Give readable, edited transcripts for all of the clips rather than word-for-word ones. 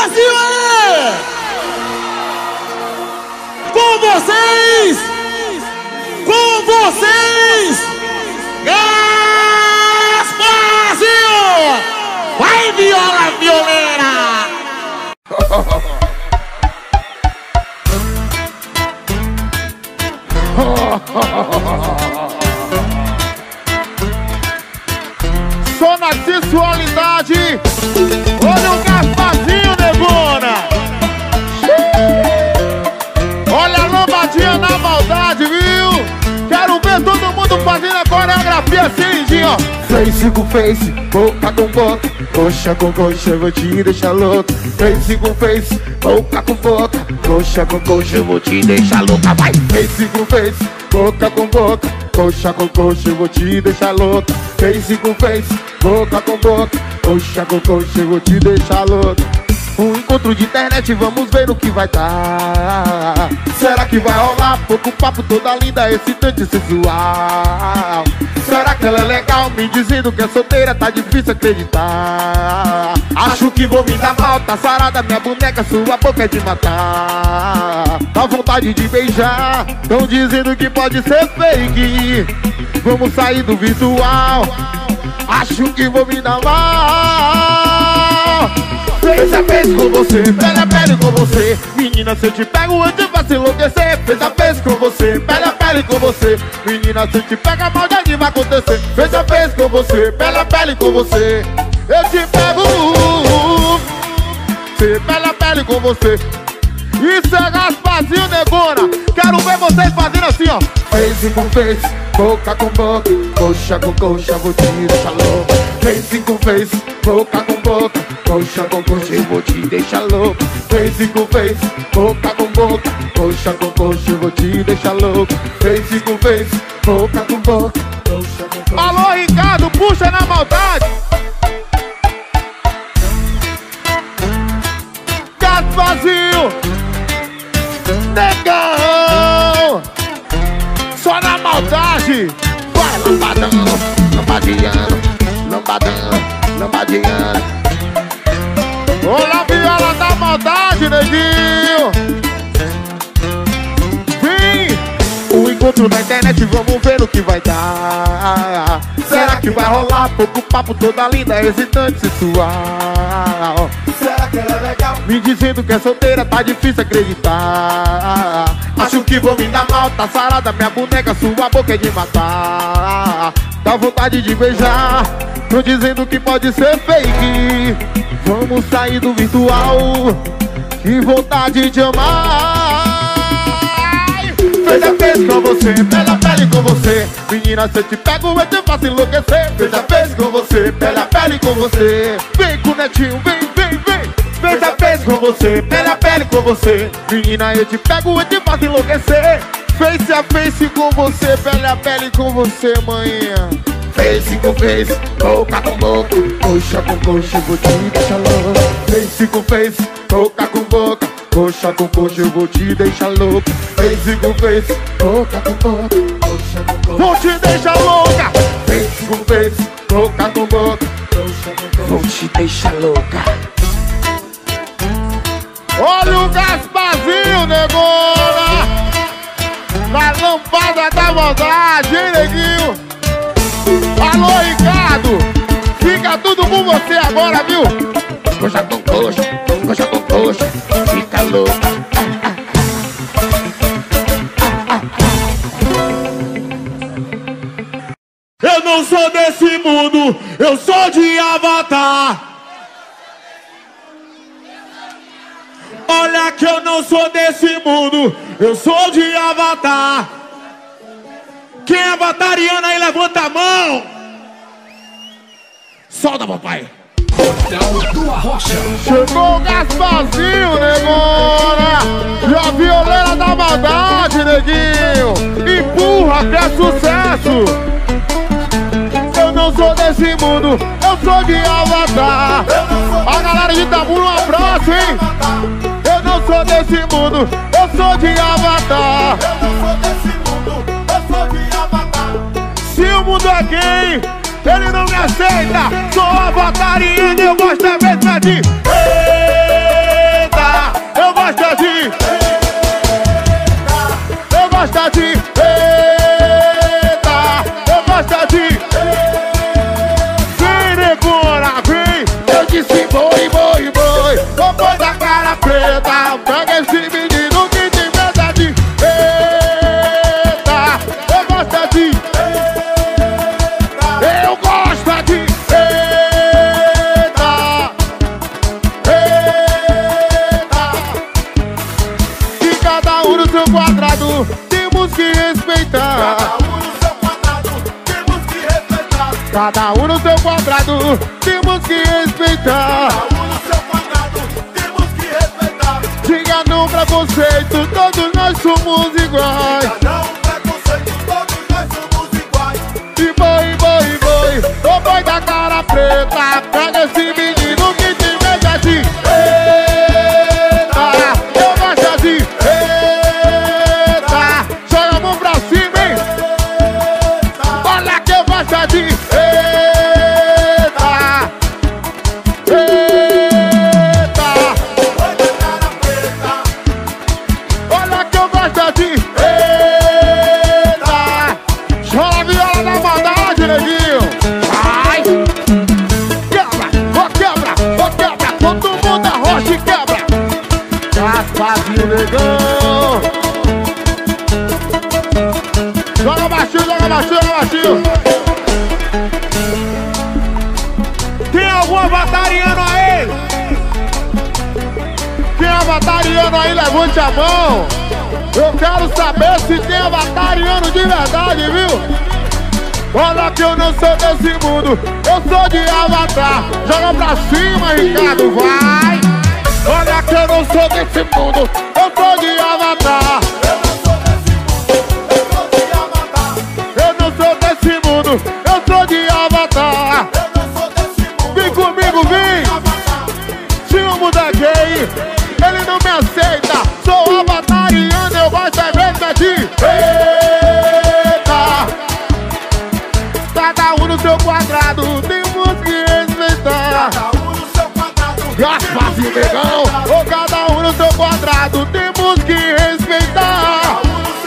Brasil é! Com vocês! Com vocês! Gasparzinho! Vai, viola violeira! Só na sensualidade. Olha o Gasparzinho, negona. Olha a lombadinha na maldade, viu? Quero ver todo mundo fazendo a coreografia assim, lindinho, ó. Face com face, boca com boca, coxa com coxa, eu vou te deixar louco. Face com face, boca com boca, coxa com coxa, eu vou te deixar louca. Vai! Face com face, boca com boca, coxa com coxa, eu vou te deixar louca. Face com face, boca com boca, coxa com coxa, eu vou te deixar louca. Um encontro de internet, vamos ver o que vai dar. Será que vai rolar? Pouco papo, toda linda, excitante, sensual. Será que ela é legal? Me dizendo que é solteira, tá difícil acreditar. Acho que vou me dar mal, tá sarada minha boneca, sua boca é de matar. Dá vontade de beijar, tão dizendo que pode ser fake. Vamos sair do virtual, acho que vou me dar mal. Fez a vez com você, pele a pele com você. Menina, se eu te pego, eu te faço enlouquecer. Fez a vez com você, pele a pele com você. Menina, se eu te pego, a maldade vai acontecer. Fez a vez com você, pele a pele com você. Eu te pego, pele a pele com você. Isso é Gasparzinho, negona. Quero ver vocês fazendo assim, ó. Face com face, boca com boca, coxa com coxa, vou te deixar louco. Face com face, boca com boca, coxa com coxa, eu vou te deixar louco. Face com face, boca com boca, coxa com coxa, eu vou te deixar louco. Face com face, boca com boca, coxa com coxa. Alô, Ricardo, puxa na maldade. Gasparzinho, negão, só na maldade. Vai, lambadão, lambadiano, lambadão, lambadiano. Olha a viola da maldade, neguinho. Vem! O encontro na internet, vamos ver o que vai dar. Será que vai rolar? Pouco papo, toda linda, excitante, sensual. Será que ela é legal? Me dizendo que é solteira, tá difícil acreditar. Acho que vou me dar mal, tá sarada minha boneca, sua boca é de matar. Dá vontade de beijar, tô dizendo que pode ser fake. Vamos sair do virtual, que vontade de amar. Fez a vez com você, pele a pele com você. Menina, se eu te pego, eu te faço enlouquecer. Fez a vez com você, pele a pele com você. Vem com o netinho, vem, vem, vem. Fez a vez com você, pele a pele com você. Menina, eu te pego, eu te faço enlouquecer. Face a face com você, pele a pele com você, manhã. Face com face, boca com boca, coxa com coxa, eu vou te deixar louco. Face com face, boca com boca, coxa com coxa, eu vou te deixar louco. Face com face, boca com boca, coxa com coxa, vou te deixar louca. Face com face, boca com boca, coxa com coxa, vou te deixar louca. Olha o Gasparzinho, negona, na lampada da maldade, hein, neguinho? Alô, Ricardo, fica tudo com você agora, viu? Coxa com coxa, coxa com coxa, fica louca. Eu não sou desse mundo, eu sou de Avatar. Olha que eu não sou desse mundo, eu sou de Avatar. Quem é avatariano aí, levanta a mão. Solta, papai. Chegou o Gasparzinho, negona. E a violeira da maldade, neguinho. Empurra que é sucesso. Eu não sou desse mundo, eu sou de Avatar. A galera de Itabuna, um abraço, hein? Eu não sou desse mundo, eu sou de Avatar. Se o mundo é gay, ele não me aceita. Sou avatariano, eu gosto da mesma de gosto de... Eu gosto de... Eita, eu gosto de... Vem, negona, vem. Eu disse boi, boi, boi. Vou pôr da cara preta. Pega esse menino que tem medo de... Eita, eu gosto de... Eu gosto de... Eita, eita. E cada um no seu quadrado temos que respeitar. Cada um no seu quadrado temos que respeitar. Diga não preconceito, todos nós somos iguais. E boi, boi, boi, o boi da cara preta. Pega esse menino que tem medo de... Eita, eu gosto de... Eita, joga a mão pra cima, hein? Olha que eu gosto de... Eita, eita, olha que eu gosto de... Eita, joga a viola na maldade, neguinho. Vai, quebra, todo mundo arrocha e quebra. Gaspazinho, negão. Joga baixinho, joga baixinho, joga baixinho. Tem algum avatariano aí? Tem avatariano aí? Levante a mão. Eu quero saber se tem avatariano de verdade, viu? Olha que eu não sou desse mundo, eu sou de Avatar. Joga pra cima, Ricardo, vai. Olha que eu não sou desse mundo, eu sou de Avatar. Eu não sou desse mundo, eu sou de Avatar. Vem comigo, vem. Se o mundo é gay, ele não me aceita. Sou avatariano, eu gosto é mesmo de... Eita, cada um no seu quadrado, temos que respeitar. Gaspazinho, negão. Ou cada um no seu quadrado, temos que respeitar.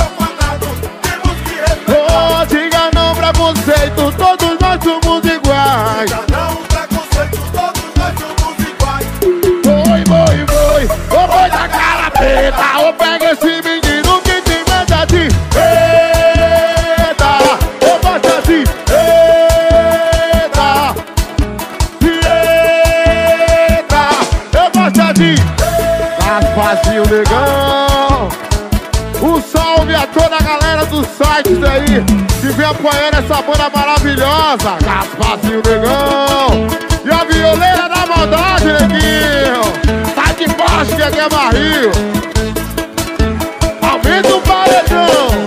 Oh, diga não preconceito, todos nós somos iguais. Boi, boi, boi, o boi da cara preta. Ou pega esse menino que tem medo de... Eita, eu gosto de... Eita, eita, eu gosto de... Gaspazinho, negão. Um salve a toda a galera dos sites aí que vem apoiando essa banda maravilhosa. Gaspazinho, negão. E a violeira da maldade, neguinho. Sai de baixo que aqui é barril. Aumenta o paredão.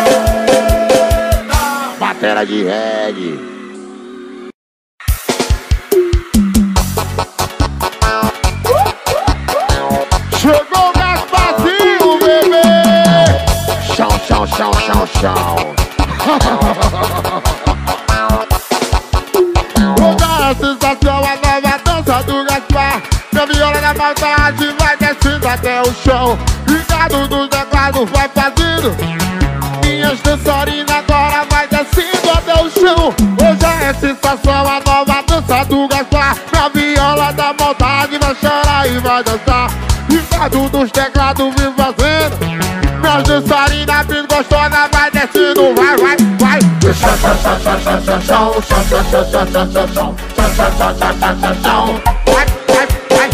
Batera de reggae. Chegou o Gaspazinho, bebê. Chão, chão, chão, chão, chão. Toda a sensação, a nova dança do Gaspar. Minha viola da maldade vai descendo até o chão. Ricardo dos teclados vai fazendo. Minhas dançarinas agora vai descendo até o chão. Hoje é sensação, a nova dança do Gaspar. Minha viola da maldade vai chorar e vai dançar. Ricardo dos teclados vem fazendo. Minhas dançarinas bem gostosas vai descendo, vai, vai, vai. Vai, vai, vai.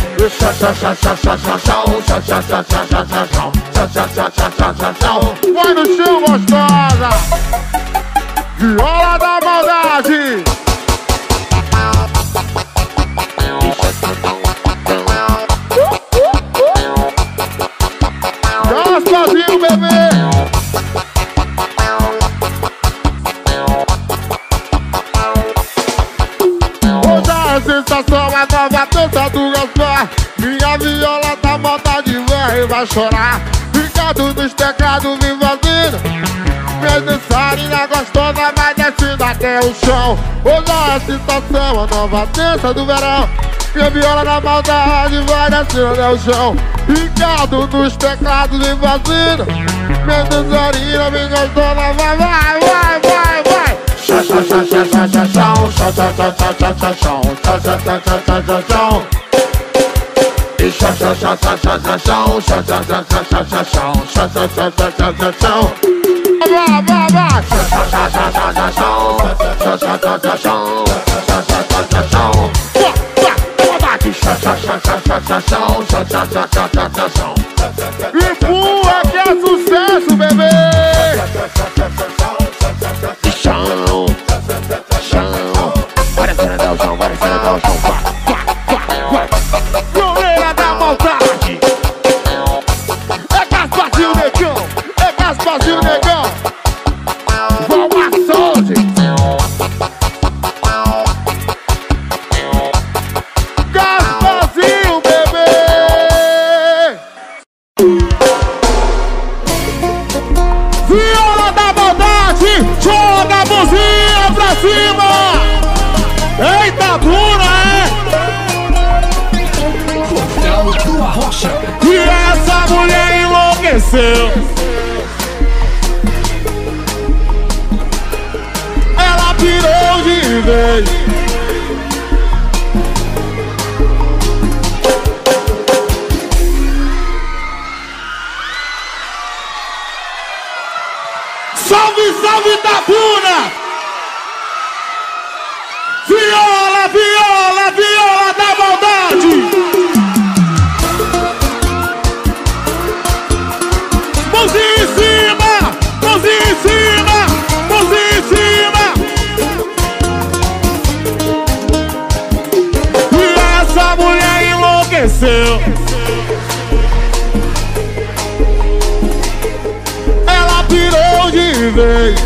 Vai no chão, gostosa. Viola da maldade. Gaspazinho, bebê. Hoje a sensação, a nova dança do Gaspar. Minha viola da maldade vai chorar. Ricardo dos teclados me fazendo. Minha dançarina gostosa vai descendo até o chão. Hoje é a situação, a nova dança do verão. Minha viola na maldade vai descendo até o chão. Ricardo nos teclados vem fazendo. Minha dançarina bem gostosa vai, vai, vai, vai, vai. Chá, chá, chá, chá, chá, chá, chão. Chá, chá, chá, chá, chá, chá, chão. Chá, chá, chá, chá, chá, chá, chão. E chá, chá, chá, chá, chá, chá, chão. Chá, chá, chá, chá, chá, chá, chão. Chá, chá, chá, chá, chá, chá, chão. Vai, vai, vai. Chá, chá, chá, chá, chá, chá, chão. Chá, chá, chá, chá, chão. Chá, chá, chá, chá, chão. Chá, chá, chá, chá, chá, chá, chão. Chá, chá, chá, chá, chá, chá, chão. E pula que é sucesso, bebê. Chão, chão. Bora cena dar o chão, bora cena dar o chão. Goleira da maldade. É Gasparzinho Negão. É Gasparzinho Negão. Vamos a sorte. Gasparzinho, bebê. Viola da maldade. Joga a mãozinha pra cima. Eita, dura, E essa mulher enlouqueceu. Ela pirou de vez. Salve, salve, Tabuna! Viola, viola, viola da maldade! Mãozinha em cima! Mãozinha em cima! Mãozinha em cima! E essa mulher enlouqueceu. Ela pirou de vez.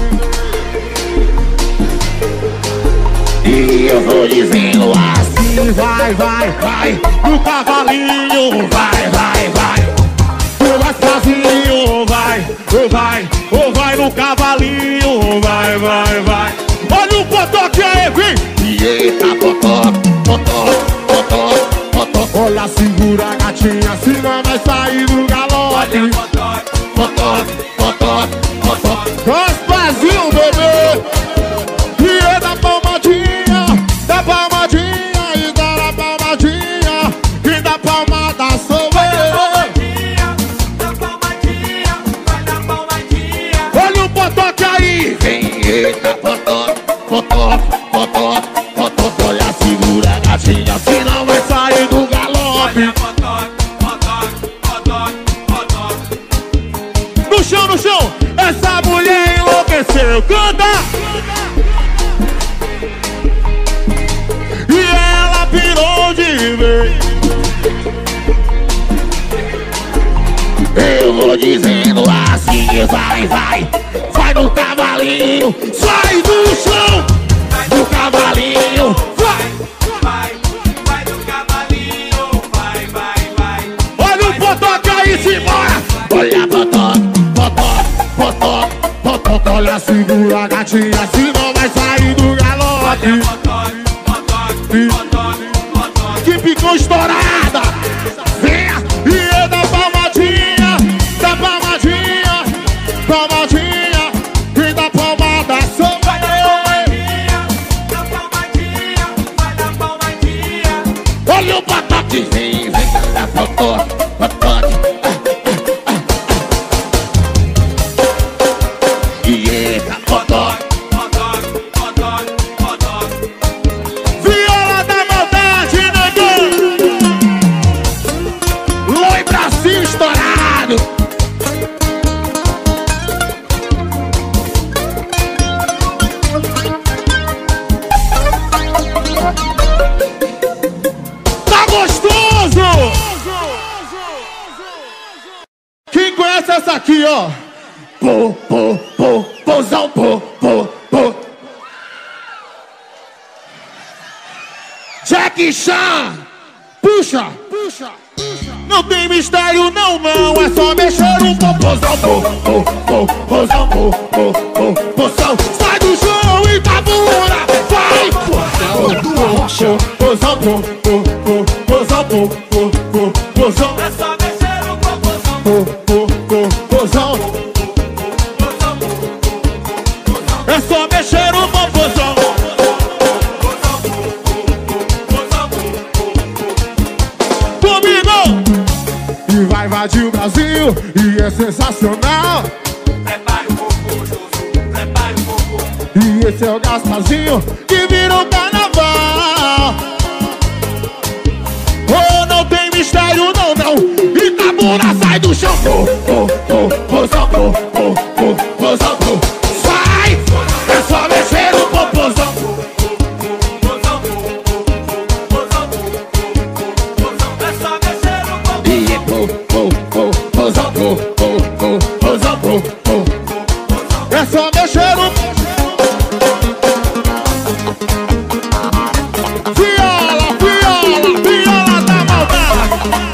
E eu vou dizendo assim, vai, vai, vai, no cavalinho, vai, vai, vai. Tu vai sozinho, vai, ou vai no cavalinho, vai, vai, vai. Olha o potoque aí, vem! E eita, potoque, potoque, potoque, potoque. Olha, segura a gatinha, senão vai sair do galope. Olha o potoque, potoque, potoque, potoque. Gasparzinho, bebê! E é da palmadinha, da palmadinha e da palmadinha. E da palmada sou eu. Da palmadinha, vai da palmadinha. Olha o potoque aí! Vem, eita, potoque, potoque, potoque, potoque. Olha, segura a gatinha, senão vai sair do galope. Olha, potoque, potoque, potoque, potoque. No chão, no chão, essa mulher enlouqueceu. Canta! E ela pirou de vez. Eu vou dizendo assim, vai, vai, vai no cavalinho, sai do chão, do cavalinho, vai, vai, vai no cavalinho, vai, vai, vai. Olha o potoque aí, simbora. Olha potoque, potoque, potoque, potoque. Olha, segura a gatinha, senão vai sair do galope. Olha potoque, potoque, potoque, potoque. Que ficou estourada. Venha, e é da palmadinha, da palmadinha, palmadinha, e da palmada sou eu. Vai da palmadinha, vai da palmadinha. Olha o potoque, vem, vem, da potoque, potoque. E eita, potoque, potoque, potoque, potoque. Viola da maldade, negão. Loi Brasil estourado. Tá gostoso? Quem conhece essa aqui, ó? Pô, pô, pô, pozão, pô, pô, pô. Jack Chan. Puxa, puxa, puxa. Não tem mistério, não, não. É só mexer um popozão. Popozão. Sai do chão, Itabuna. Vai. Popozão. É só mexer um popozão. Popozão. É só mexer um popozão. Comigo! E vai invadir o Brasil, e é sensacional. Prepare o popô, Josu, prepare o popô. E esse é o Gasparzinho que virou carnaval. Oh, não tem mistério, não, não. Itabuna sai do chão. Popozão. Sai! É só mexer o popozão. É só mexer um popô. É só mexer o viola da maldade.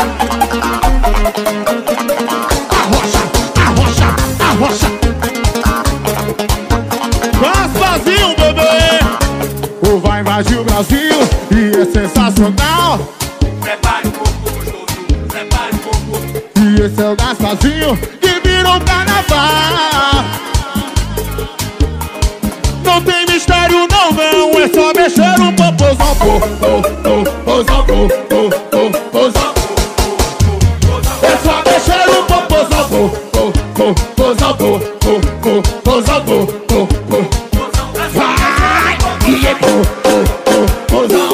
Arrocha. Gasparzinho, bebê. Ou vai invadir o Brasil e é sensacional. Prepare o popô, Josu, prepare o popô. E esse é o Gasparzinho que virou carnaval. Não tem mistério, não, não. É só mexer um popozão. É só mexer um popozão. Vai! E é popozão.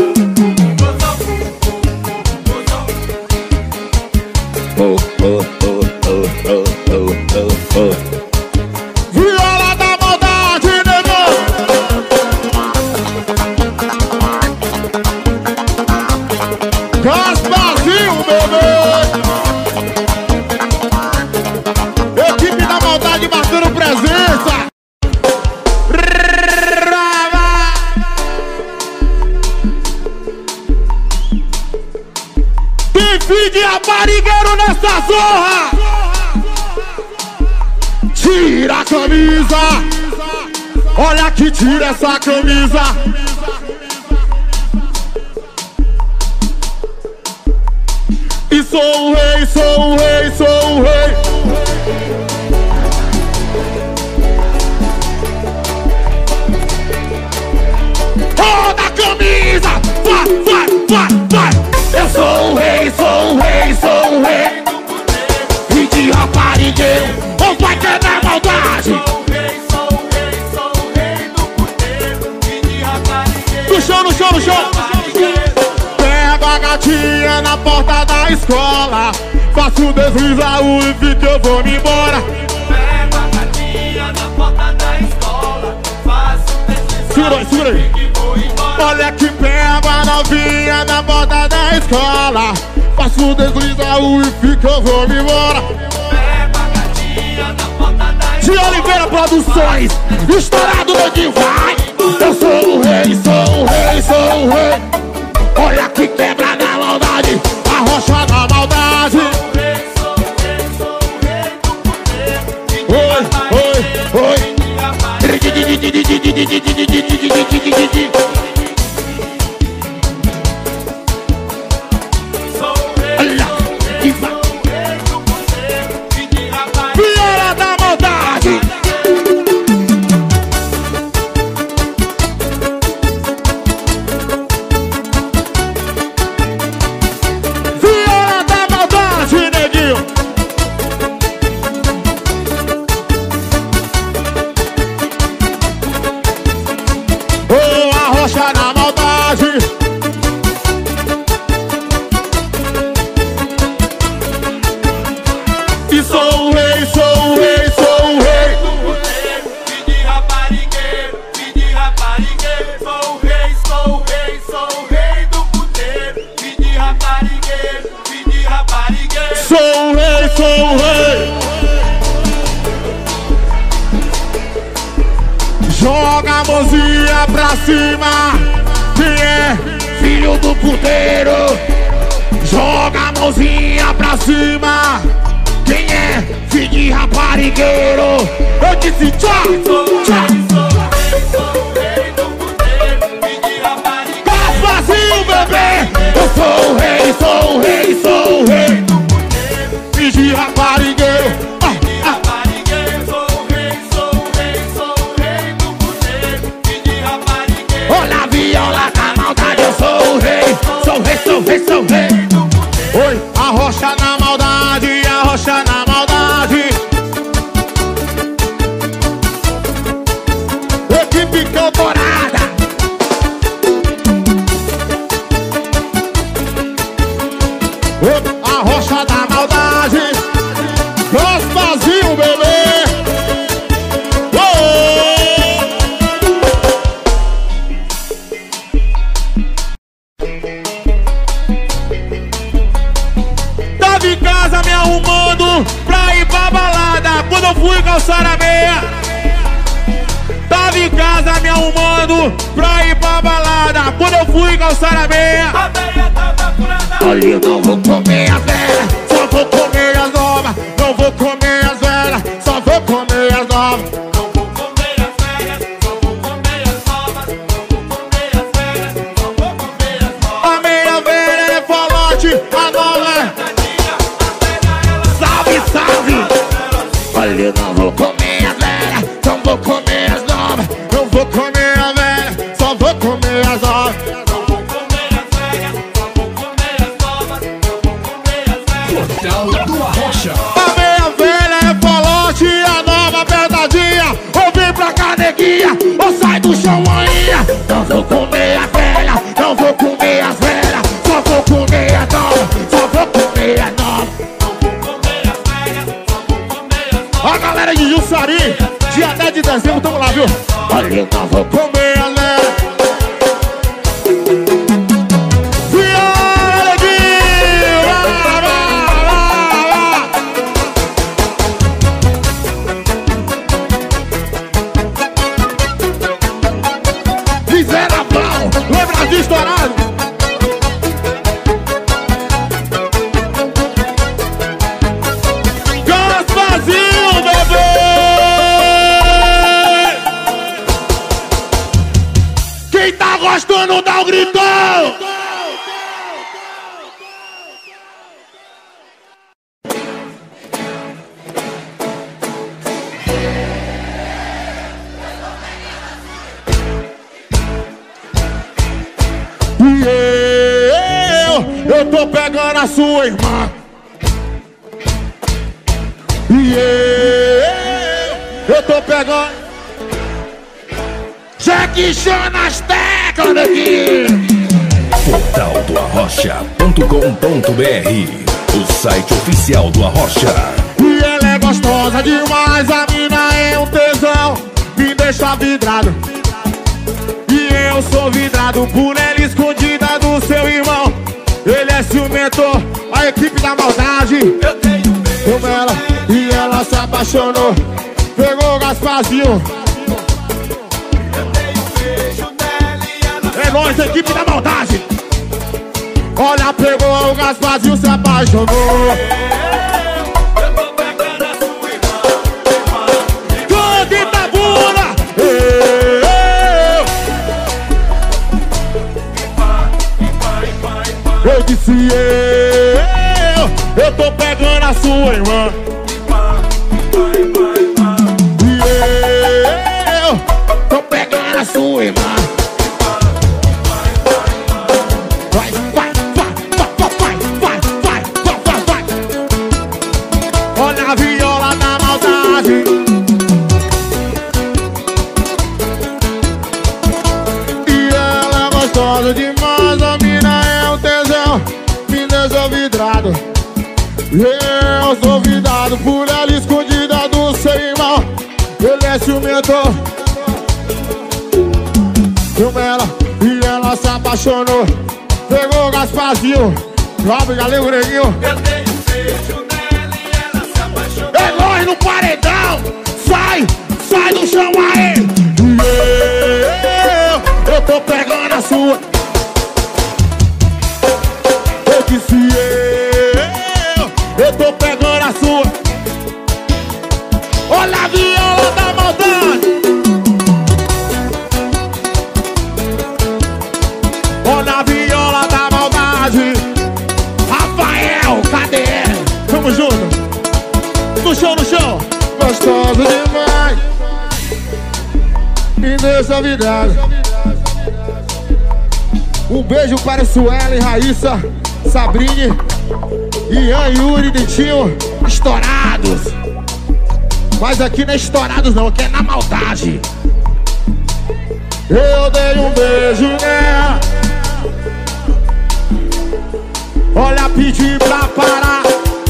Viola da maldade, negão. Gasparzinho, bebê. Equipe da maldade marcando presença. Tem fim de aparigueiro nessa zorra. Tira a camisa. Olha que tira essa camisa. E sou o rei. Roda a camisa. Vai. Eu sou o rei. E de raparigueiro, ou vai ter na maldade. Sou o rei do puteiro. E de raparigueiro. No chão. Pego a gatinha na porta da escola. Faço deslizar o Wi-Fi que eu vou me embora. Pego a gatinha na porta da escola. Faço deslizar. Segura aí. Que vou embora. Olha que pego a novinha na porta da escola. Faço deslizar o Wi-Fi que eu vou me embora. Pego a gatinha na porta da De escola. Oliveira Produções, estourado onde vai. Eu sou o rei. Olha que quebra da maldade, a rocha da maldade. Sou o rei do puteiro. E de Oi. raparigueiro. E de raparigueiro. Sou o rei do puteiro. E de raparigueiro. Viola da maldade. Viola da maldade, neguinho. Oh, a rocha da maldade. E sou o rei. E de raparigueiro. Sou o rei do puteiro. E de raparigueiro. Sou o rei. Joga a mãozinha pra cima. Quem é filho do puteiro? Joga a mãozinha pra cima. Quem é filho de raparigueiro? Eu disse tchau, tchau. Gasparzinho, bebê. Eu sou o rei, sou o rei, sou o rei. Filho de raparigueiro. Olha a viola da maldade, eu sou o rei. Sou o rei, sou o rei, sou o rei. Oi, a rocha na maldade, a rocha na maldade. Equipe Camporada. Oi, a rocha da maldade. Gasparzinho, bebê. Me arrumando pra ir pra balada quando eu fui calçar a meia. Tava em casa me arrumando pra ir pra balada quando eu fui calçar a meia. A meia tava furada. Olha, eu não vou comer as velhas, só vou comer as novas. Não vou comer as velhas, só vou comer as novas. Não vou comer as velhas, só vou comer as novas. Não vou comer as velhas, só vou comer as novas. A meia velha é falote, a nova é salve, salve. Olha, eu não vou comer as velhas, só vou comer as novas. Não vou comer as velhas, só vou comer as novas. Não vou comer as velhas, só vou comer as novas. Não vou comer as velhas. Portal do Arrocha. A meia velha é falote, a nova apertadinha. Ou vem pra cá, neguinha, ou sai do chão, maninha. Não vou comer as velhas, não vou comer as velhas. Só vou comer as novas, só vou comer as novas. A galera de Jussari, dia 10 de dezembro, tamo lá, viu? Olha, eu não vou comer as velhas. Viola, neguinho, vai, vai, vai. Fizeram a pau, lembra de estourado? Gasparzinho, bebê! Quem tá gostando, dá o gritão! E eu tô pegando a sua irmã. E eu tô pegando Jack Chan nas teclas daqui. Portal do Arrocha.com.br, o site oficial do Arrocha. E ela é gostosa demais, a mina é um tesão, me deixa vidrado. E eu sou vidrado por ela escondida do seu irmão. Ele é ciumento, a equipe da maldade. Eu tenho medo ela e ela se apaixonou, pegou o Gasparzinho. Eu tenho beijo dela e ela É nóis, equipe da maldade. Olha, pegou o Gasparzinho, se apaixonou. Eu tô pegando a sua irmã. Canta Itabuna. Eu disse eu tô pegando a sua irmã. E eu tô pegando a sua irmã. Vai, vai, vai, vai, vai, vai, vai, vai, vai. Olha a viola da maldade. E ela é gostosa demais, a mina é um tesão, me deixa vidrado. Eu sou vidrado por ela escondida do seu irmão. Ele é ciumento, viu ela e ela se apaixonou, pegou o Gasparzinho. Job, galego, neguinho. Eu tenho beijo dela e ela se apaixonou. É nóis no paredão. Sai, sai do chão aí. E eu tô pegando a sua. Eu disse me deixa vidrado. Um beijo para Suelen, Raíssa, Sabrine, Ian, Yuri, Dentinho, estourados. Mas aqui não é estourados não, aqui é na maldade. Eu dei um beijo nela, olha, pedi pra parar.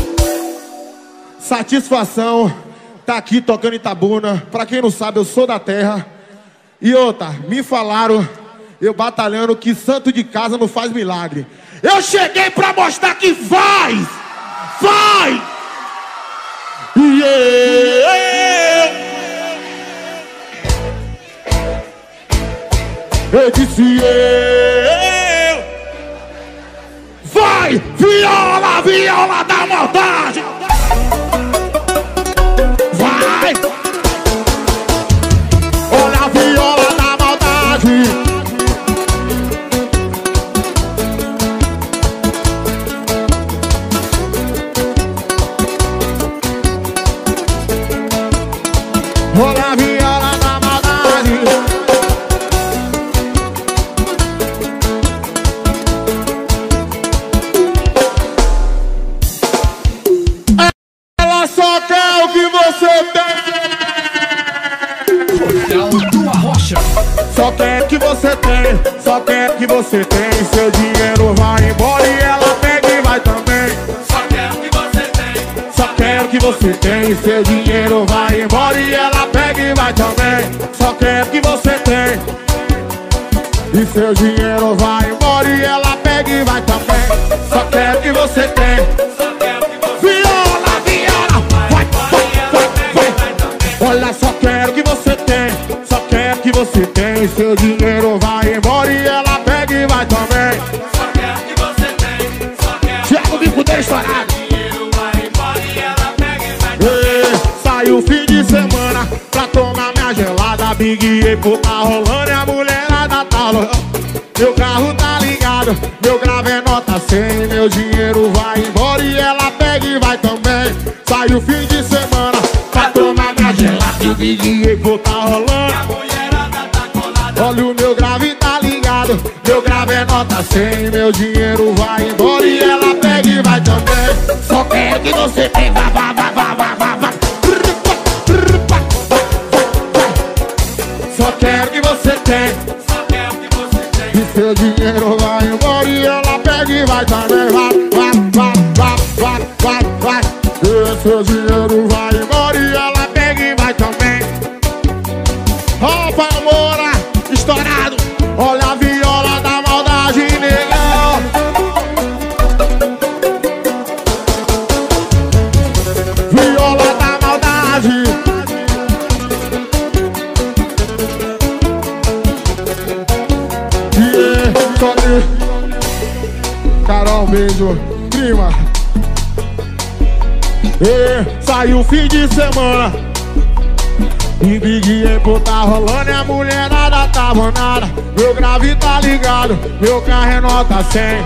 Satisfação, tá aqui tocando Itabuna. Pra quem não sabe, eu sou da terra. E outra, me falaram, eu batalhando, que santo de casa não faz milagre. Eu cheguei pra mostrar que faz! Faz! E eu disse eu. Vai, viola, viola da maldade. Vai. Olha a viola da maldade. Olha a viola da maldade. Ela só quer o que você tem. Portal do Arrocha. Só quer o que você tem. Só quer o que você tem. Seu dinheiro vai embora e ela pega e vai também. Só quero que você tem. Só quero que você tem. Seu dinheiro vai embora e ela pega e vai também. Só quero que você tem. E seu dinheiro vai embora e ela pega e vai também. Só quero que você tem. Só quero que você Viola, viola, vai, vai, vai. Olha, só quero que você tem. Só quero que você tem. Seu dinheiro vai embora e ela pega e vai também. Só quero que você tem. Só quero Thiago Bico dele estourado. que dinheiro vai embora e ela pega e vai também. Saiu o fim de semana pra tomar minha gelada. Big Apple tá rolando e a mulherada tá rolando. Meu carro tá ligado, meu grave é nota 100. Meu dinheiro vai embora e ela pega e vai também. Saiu o fim de semana pra tomar minha gelada. O Big Apple tá rolando. A mulherada tá colada. Olha, o meu grave tá ligado, meu grave é nota 100. Meu dinheiro vai embora e ela pega e vai também. Só quero que você tem, vá, vá, vá, vá, vá, vá, vá. Só quero que você tem. Só quero que você tem. E seu dinheiro vai embora e ela pega e vai também. Vai, vai, vai, vai, vai, vai. E seu dinheiro vai embora e ela pega e vai também. Ó, Palmoura, estourado. Olha a viola da maldade, negão. Viola da maldade. Carol, beijo, prima. Saiu o fim de semana e Big Apple tá rolando e a mulherada tá banada. Meu grave tá ligado, meu carro é nota 100.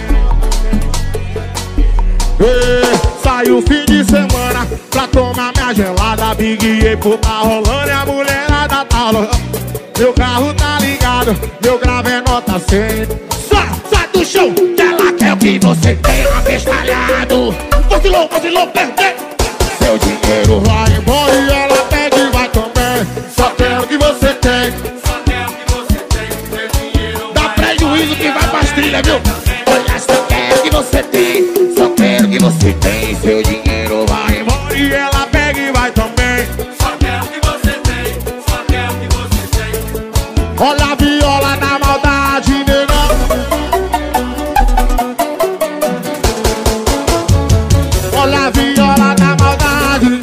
Saiu o fim de semana pra tomar minha gelada. Big Apple tá rolando e a mulherada tá rolando. Meu carro tá ligado, meu grave é nota 100. Sai do chão, que ela quer o que você tem, abestalhado. Vacilou, perdeu. Seu dinheiro vai embora e ela pega e vai também. Só quero o que você tem. Só quero que você tem. Seu dinheiro Dá prejuízo que vai pras trilhas, viu? Olha, só quero o que você tem. Só quero o que você tem. Seu dinheiro vai embora e ela pega e vai também. Só quero que você tem. Só quero que você tem. Olha a viola da maldade, negão. Olha a viola da maldade.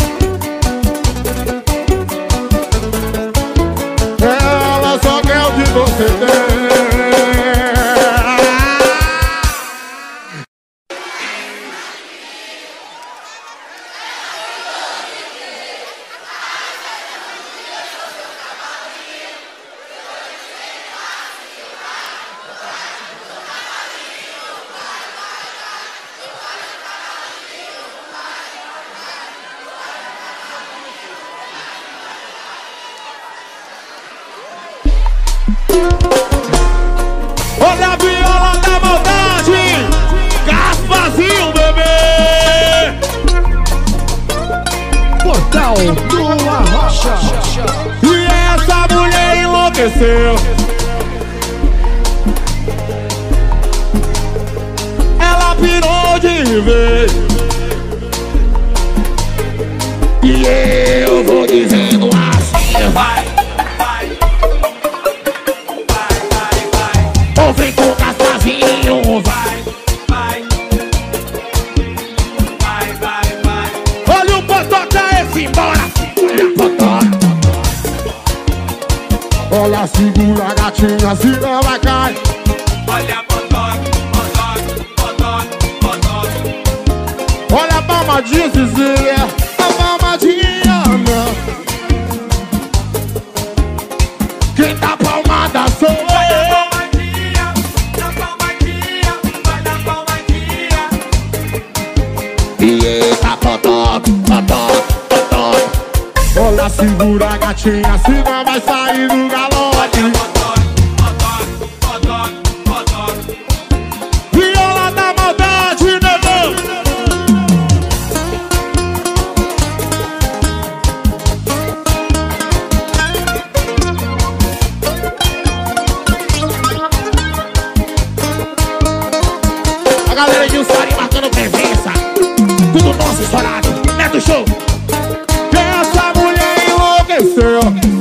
Ela só quer o que você tem. Olha a viola da maldade, Gasparzinho, bebê. Portal do Arrocha. E essa mulher enlouqueceu. Ela pirou de vez. E eu vou dizendo assim: Vai, vai, vai, vai, vai, ou vem com o Gasparzinho, vai. vai, vai, vai, vai. Olha o Potoca, esse embora. Olha o Potoca. Olha, segura a gatinha, senão vai cair. Olha, botoque, botoque, botoque, botoque. Olha a palmadinha, Cecília. A palmadinha, não. Quem dá palmada sou eu. Palmadinha, dá palmadinha, vai dar palmadinha. E eita, Potoca, Potoca, Potoca. Olha, segura a gatinha, senão vai sair do galope. Botoque, botoque, botoque, botoque. Viola da maldade, negão. A galera de Ussari marcando presença. Tudo nosso estourado, Neto Show. Essa mulher enlouqueceu.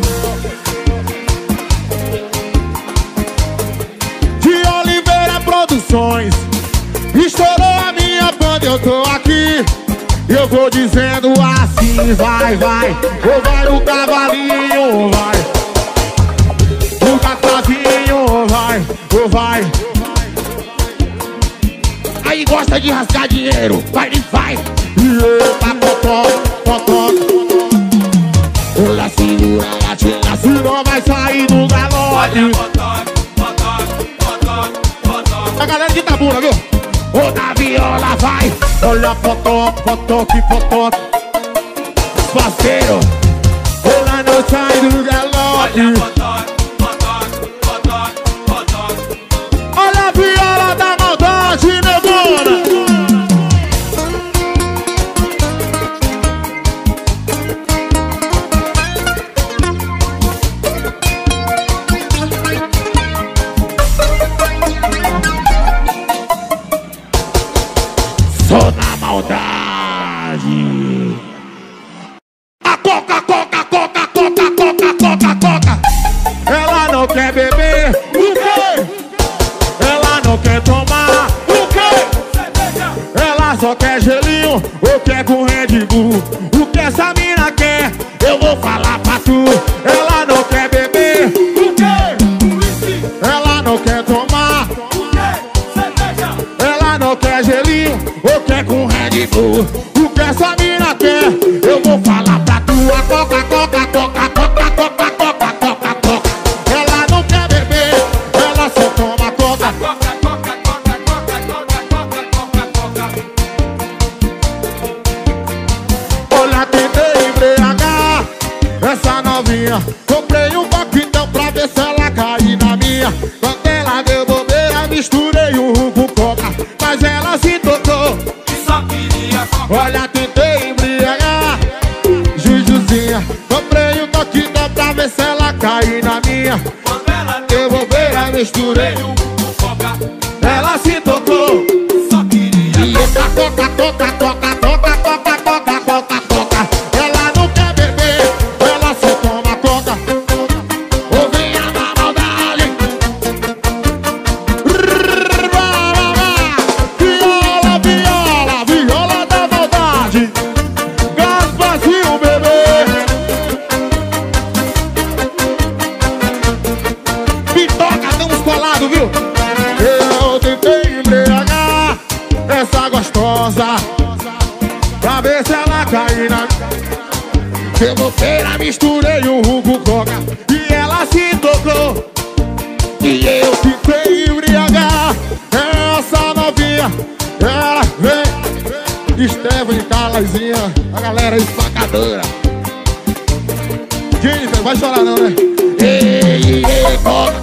De Oliveira Produções. Estourou a minha banda, eu tô aqui. Eu vou dizendo assim: vai, vai. Ou vai no cavalinho, vai. No Gasparzinho, vai. Ou vai. Aí gosta de rasgar dinheiro, vai e vai. E eita, Potoca, Potoca. Olha, segura a gatinha, senão vai sair do Olha, galope. botoque, botoque, botoque, botoque. A galera de Itabuna, viu? Ô, da viola vai. Olha, Potoca, Potoca, Potoca. Parceiro, ela não sai do Olha, galope. botoque, botoque, botoque, botoque. Olha a viola da maldade, negona. Só na maldade. A Coca, Coca, Coca, Coca, Coca, Coca, Coca. Ela não quer beber, o quê? Ela não quer tomar, o quê? Ela só quer gelinho, ou quer com Red Bull. O que essa mina quer, eu vou falar pra tu. Ela não quer beber, o quê? Ela não quer tomar, ela não quer gelinho, ou quer com Red Bull. O que essa mina quer, eu vou falar pra tu. A Coca, Coca, Coca, Coca, Coca, Coca, Coca, Coca. Ela não quer beber, ela só toma Coca. Coca, coca, coca, coca, coca, coca, coca, coca. Olha, tentei embriagar essa novinha. Comprei um coquetel pra ver se ela cair na minha. Quando ela deu bobeira, misturei o rum com coca. Mas ela se tocou. E só queria coca. Olha, tentei embriagar Jujuzinha. Comprei um coquetel pra ver se ela cair na minha. Quando ela Deu bobeira, misturei. deu com coca. Ela se tocou. Só queria E essa Coca, Coca, Coca, Coca, Coca, Coca, Coca, Coca. Ela não quer beber, ela só toma Coca. Ou venha na maldade. Viola, viola, viola da maldade. Gasparzinho, bebê. Pitoca, estamos colados, viu? Eu tentei embriagar essa gostosa pra ver se ela cair na... Segunda-feira misturei o rum com coca e ela se tocou. E eu tentei embriagar essa novinha. Ela vem, Stephanie, Carlazinha, a galera espancadora. Jennifer, vai chorar não, né? Ei, ei, coca.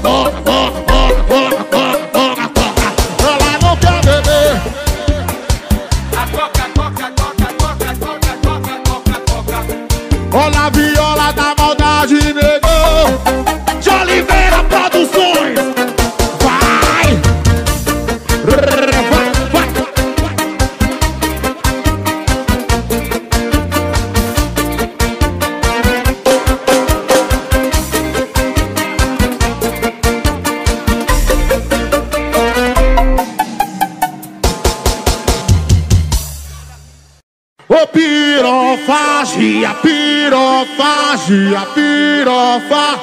Pirofagia, pirofagia, pirofa.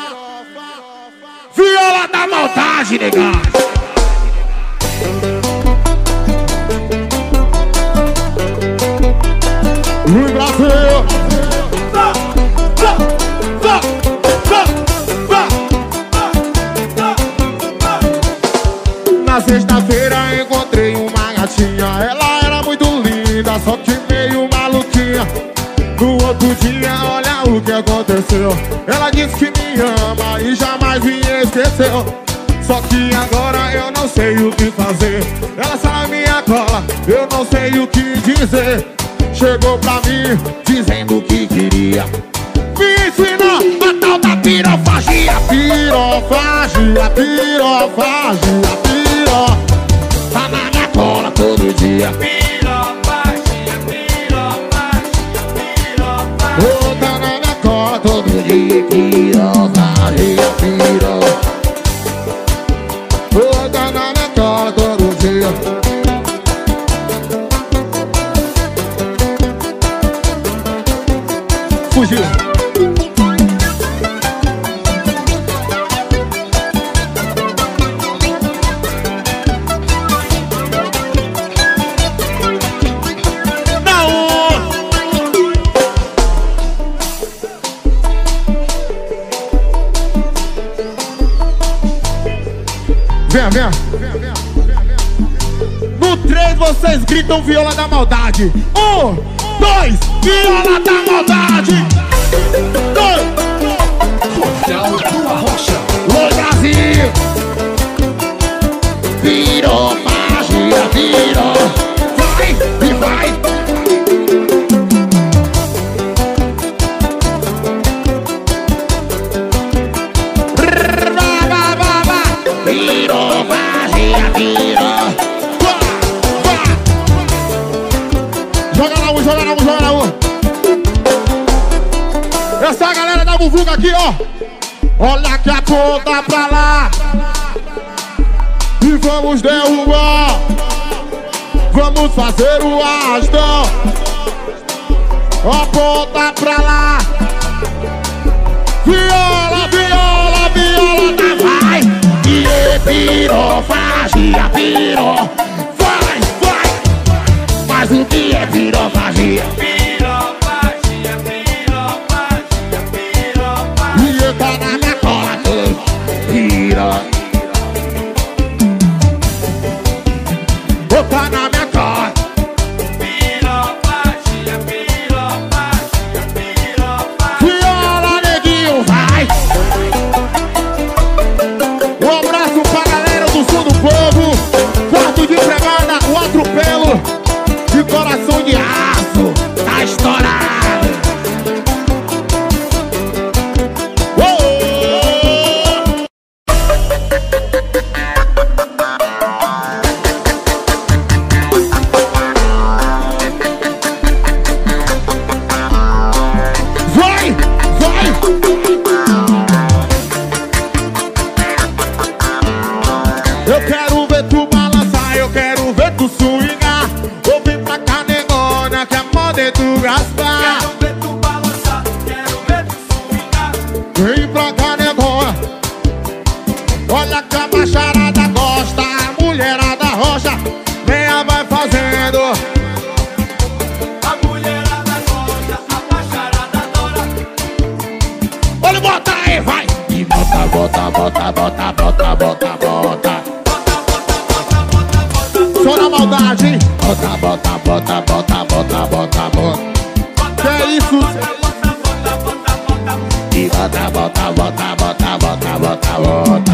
Viola da maldade, negão. No Brasil. Na sexta-feira encontrei uma gatinha. Ela era muito linda, só que meio maluquinha. No outro dia, olha o que aconteceu. Ela disse que me ama e jamais me esqueceu. Só que agora eu não sei o que fazer. Ela sai na minha cola, eu não sei o que dizer. Chegou pra mim, dizendo que queria me ensinar a tal da pirofagia. Pirofagia, pirofagia, piro. Tá na minha cola todo dia. Pirofagia, pirofagia, pirofagia. Oh, tá na minha cola todo dia. Pirofagia, piro. Oh, tá na minha cola todo dia. Fugiu. Vem, vem. No 3 vocês gritam viola da maldade. 1, 2, viola da maldade. 2. Portal do Arrocha. Oi, Brasil. Pirofagia, piro. Vai e vai. Pirofagia, piro. Joga na U, joga na U, joga na U. Essa é a galera da Muvuca aqui, ó. Olha que aponta pra lá e vamos derrubar. Vamos fazer o arrastão. Aponta pra lá. Viola, viola, viola, tá, vai. E pirofagia, piro. Vai, vai. Mas o que é pirofagia? Pirofagia, pirofagia, pirofagia. E eu tá na minha cola, piro. Eu tá na minha cola. Pirofagia, pirofagia, pirofagia. Viola, neguinho, vai. Um abraço pra galera do sul do povo. Quarto de pegada, o atropelo de coração de aço. Tá estourado. Oh! Vai, vai. Eu quero ver tu balançar, eu quero ver tu swingar. Ou vem pra cá, negona, que a moda é tu gastar. Quero ver tu balançar, quero ver tu swingar. Vem pra cá, negona. Olha que a macharada gosta, a mulherada rocha. Venha, vai fazendo. A mulherada gosta, a macharada adora. Olha, bota aí, vai. E bota, bota, bota, bota, bota, bota, bota. Só na maldade, hein? Bota, bota, bota, bota, bota, bota, bota. Que é isso? E bota, bota, bota, bota, bota, bota, bota.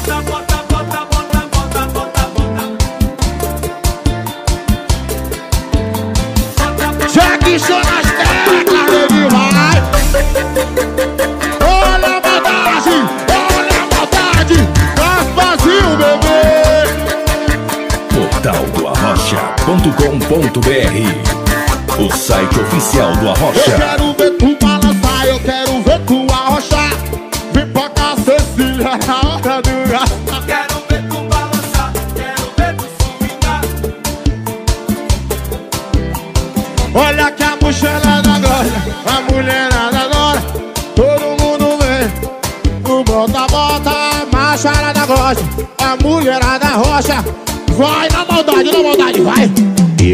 Já que sou nas teclas, ele vai. Olha a maldade, olha a maldade. Tá vazio, bebê. Portal do Arrocha.com.br, o site oficial do Eu Arrocha. quero ver tu balançar, eu quero ver tu arrochar. Vem pra cá, Cecília, na hora do gastar. Quero ver tu balançar, quero ver tu swingar. Olha que a buchelada gosta, a mulherada adora. Todo mundo vê. O bota, macharada gosta, a mulherada rocha. Vai na maldade, vai. E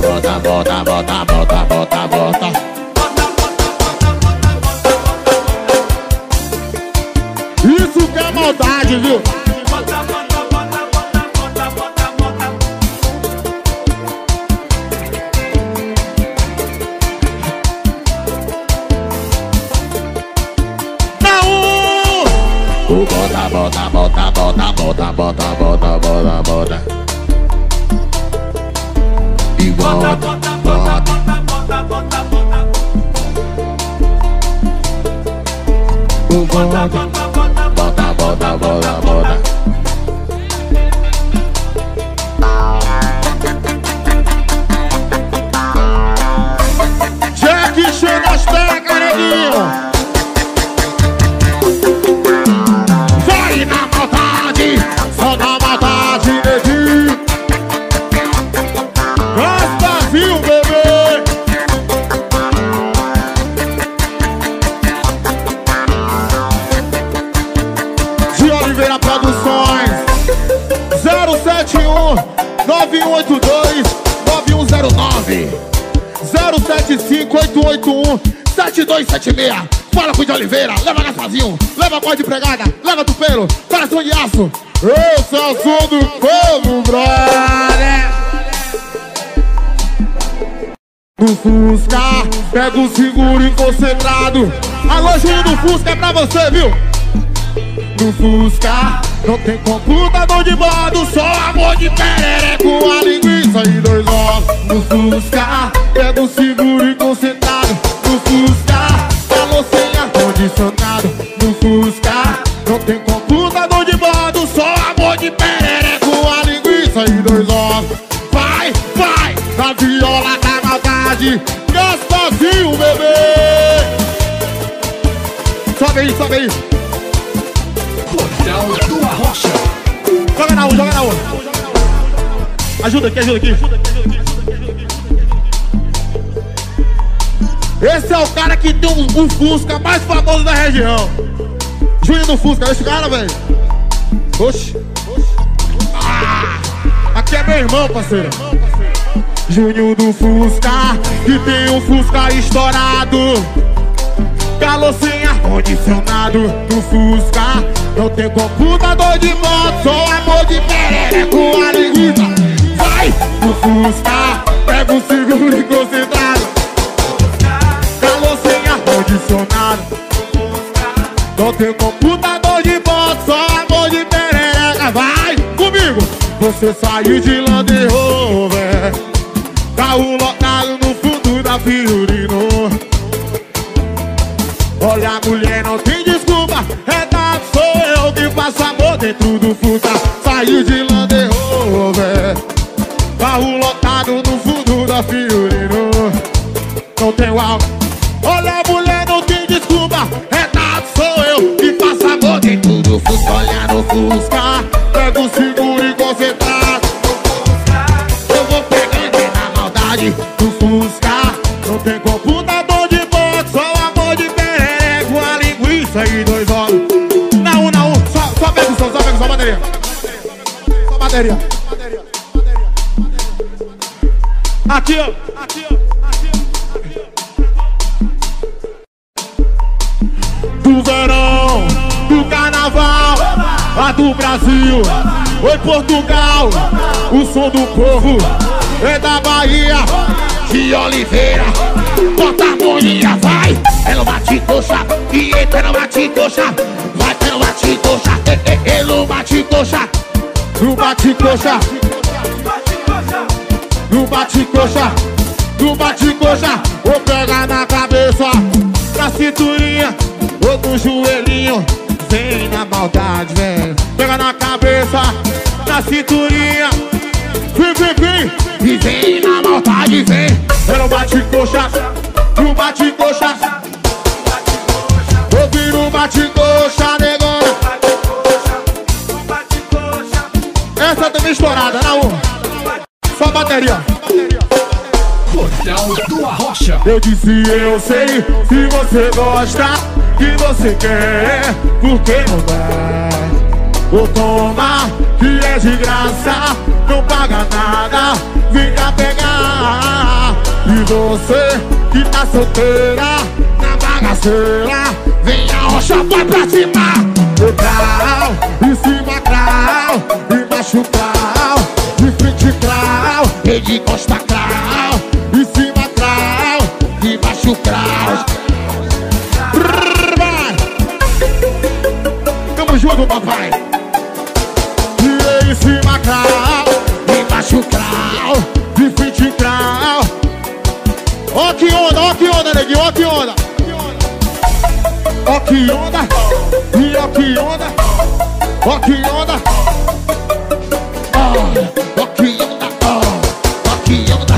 bota. Isso que é maldade, viu? O bota. E bota. O bota. Jack cheio das tecas, neguinho. Vai na maldade, só na maldade, neguinho. Gosta, viu, bebê? De Oliveira Produções 071 9182 9109 075 881 7276. Fala com o de Oliveira, leva Gasparzinho, leva pó de pregada, leva tupelo, coração de aço. Eu sou o som do povo, brother. No Fusca, pega o seguro e concentrado. Alô, Júlio do Fusca, é pra você, viu? No Fusca, não tem computador de bordo, só amor de tereré com a linguiça e 2 ovos. No Fusca, pega o seguro e concentrado. No Fusca, calor sem ar-condicionado. No Fusca, não tem computador de bordo, só amor de tereré com a linguiça e 2 ovos. Vai, na viola da maldade, Gasparzinho, bebê. Sobe aí. Portal do Arrocha. Joga na U. Ajuda aqui. Esse é o cara que tem o Fusca mais famoso da região. Júnior do Fusca, esse cara, velho. Oxi. Aqui é meu irmão, parceiro. Júnior do Fusca, que tem um Fusca estourado. Calor sem ar-condicionado. No Fusca, não tem computador de moto, só amor de perere com a linguiça. Vai no Fusca, pega o seguro e concentrado. Calor sem ar-condicionado. Não tem computador de moto, só amor de perereca. Vai comigo. Você saiu de Land Rover, carro lotado no fundo da Fiorino. Olha, a mulher não tem desculpa, redato sou eu que faço amor dentro do Fusca. Saiu de Land Rover, carro lotado no fundo da Fiorino. Não tem álcool. Olha, a mulher não tem desculpa, redato sou eu que faço amor dentro do Fusca. Olha no Fusca, pega o seguro e concentrado. Eu vou pegando na maldade do Fusca. Não tem computador de boxe, só amor de perere com a linguiça e 2 ovos. Na U, só pega o som, só bateria. Só bateria. Aqui, ó. Do verão, do carnaval, a do Brasil, oi Portugal, o som do povo é da Bahia, de Oliveira, bota a harmonia, vai, é no bate-coxa, e entra no bate-coxa, vai no bate-coxa, no bate-coxa, no bate-coxa, no bate-coxa, no bate-coxa, vou pegar na cabeça, na cinturinha, ou no joelhinho, vem na maldade, velho. Pega na cabeça, na cinturinha, vem, e vem na maldade, vem. É no bate-coxa, no bate-coxa, ouvi no bate-coxa, negona. Essa também estourada, na U. Só bateria. Portal Comercial do Arrocha. Eu disse eu sei que você gosta, que você quer, porque não dá. Ou toma, que é de graça, não paga nada, vem cá pegar. E você que tá solteira, na bagaceira, vem Arrocha, vai pra cima. O crau, em cima crau, embaixo crau, de frente crau, e de costa crau, em cima crau, embaixo crau. Vai! Tamo junto, papai. E em cima crau, embaixo crau, de frente crau. Ó que onda, neguinho, ó que onda. Ó que onda, e ó que onda, ó que onda. Ó que onda, ó que onda.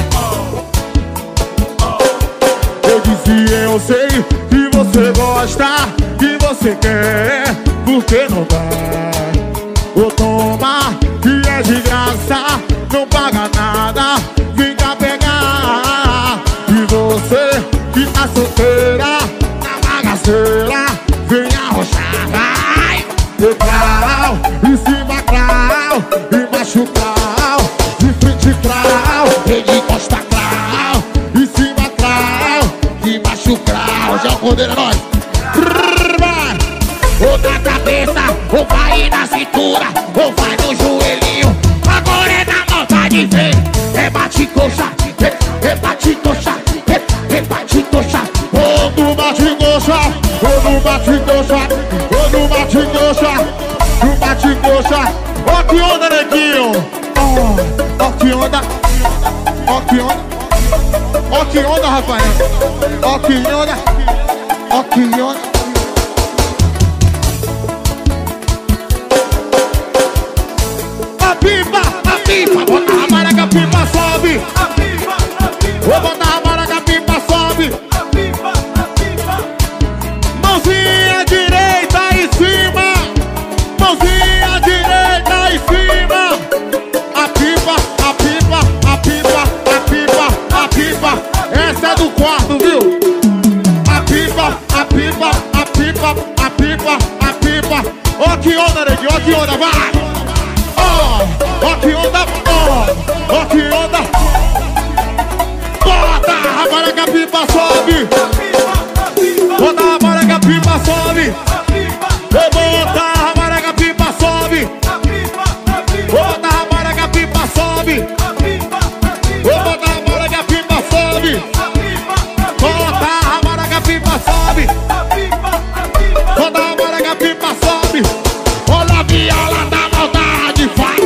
Eu disse eu sei que você gosta, que você quer, porque não dá. Ou toma, que é de graça, não paga nada, vem cá pegar. E você que tá solteira, na bagaceira, vem Arrocha, vai! O crau, em cima crau, embaixo crau, de frente crau, e de costa crau, em cima crau, embaixo crau. Já o cordeiro é nóis. Vai! Ou na cabeça, ou vai na cintura, ou vai no joelhinho. Agora é na vontade, vem. É bate coxa, é bate coxa, é bate coxa. Ou no bate coxa, ou no bate coxa, ou no bate coxa, no bate coxa. Ó que onda, neguinho. Ó que onda, ó que onda, ó que onda, Rafael. Ó que onda, ó que onda. A pipa, bota a mara que a pipa sobe. Vou botar a mara que a pipa sobe. Mãozinha direita em cima, mãozinha direita em cima. A pipa, a pipa, a pipa, a pipa, a pipa. Essa é do quarto, viu? A pipa, a pipa, a pipa, a pipa, a pipa. Ó que onda, neguinho, ó que onda, vai! Ó que onda, ó que onda. Bota a vara que a pipa sobe. Bota a vara que a pipa sobe. Bota a vara que a pipa sobe. Bota a vara que a pipa sobe. Bota a vara que a pipa sobe. Bota a vara que a pipa sobe. Bota a vara que a pipa sobe. Olha a viola da maldade, vai.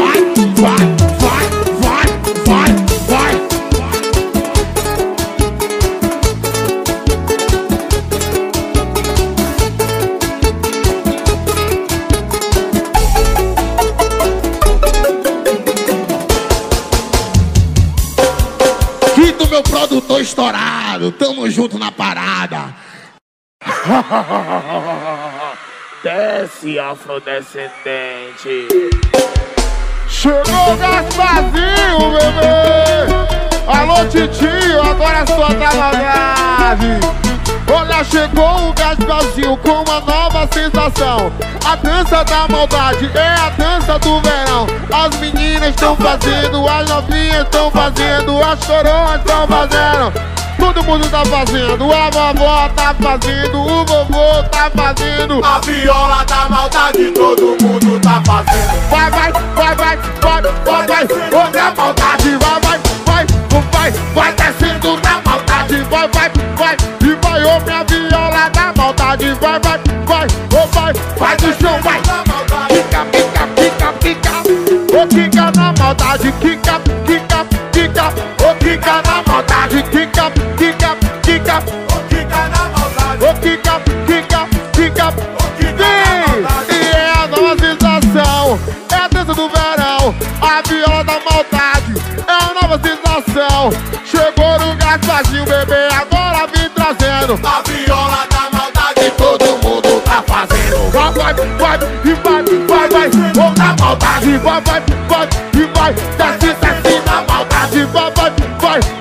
Quinto, meu produtor estourado, tamo junto na parada. Desce, afrodescendente. Chegou o Gasparzinho, bebê. Alô, titio, agora só tá maldade. Olha, chegou o Gasparzinho com uma nova sensação. A dança da maldade é a dança do verão. As meninas estão fazendo, as novinhas estão fazendo, as coroas estão fazendo. Todo mundo tá fazendo, a vovó tá fazendo, o vovô tá fazendo. A viola da maldade todo mundo tá fazendo. Vai, vai, vai, vai, vai, vai, vai, outra maldade. Vai, vai, vai, vai, vai descendo na maldade. Vai, vai, vai, e vai, ô minha viola da maldade. Vai, vai, vai, ô vai, vai do chão, vai. Quica, quica, quica, quica. Ô quica na maldade, quica, quica, quica. Ô quica na maldade, quica, quica, quica. O Kika na maldade. Ô quica, quica, quica. O Kika na maldade. E é a nova sensação, é a dança do verão, a viola da maldade, é a nova sensação. Chegou no Gasparzinho, bebê, agora vim trazendo. A viola da maldade todo mundo tá fazendo. Vai, vai, vai, e vai, vai, vai, ou na maldade. Vai, vai, vai, e vai, desce, desce na maldade. Vai, vai, vai, ó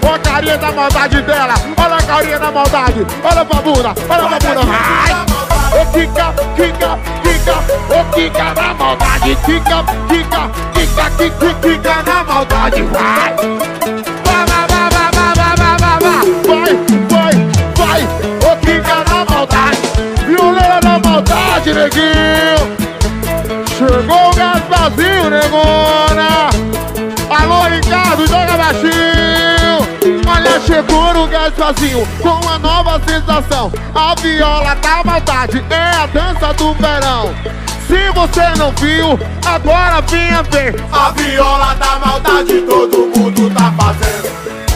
carinha da maldade dela. Olha a carinha da maldade. Olha pra bunda, olha pra bunda. Vai. Ô, quica, quica, quica. Ô, quica na maldade. Quica, quica, quica, quica, quica na maldade. Vai. Vai, vai, vai, vai, vai, vai, vai, vai. Vai, vai, vai. Ô, quica na maldade. Violeira na maldade, neguinho. Chegou o Gasparzinho, negona. Alô, Ricardo, joga baixinho. Olha, chegou no Gasparzinho com uma nova sensação. A viola da maldade é a dança do verão. Se você não viu, agora venha ver. A viola da maldade todo mundo tá fazendo.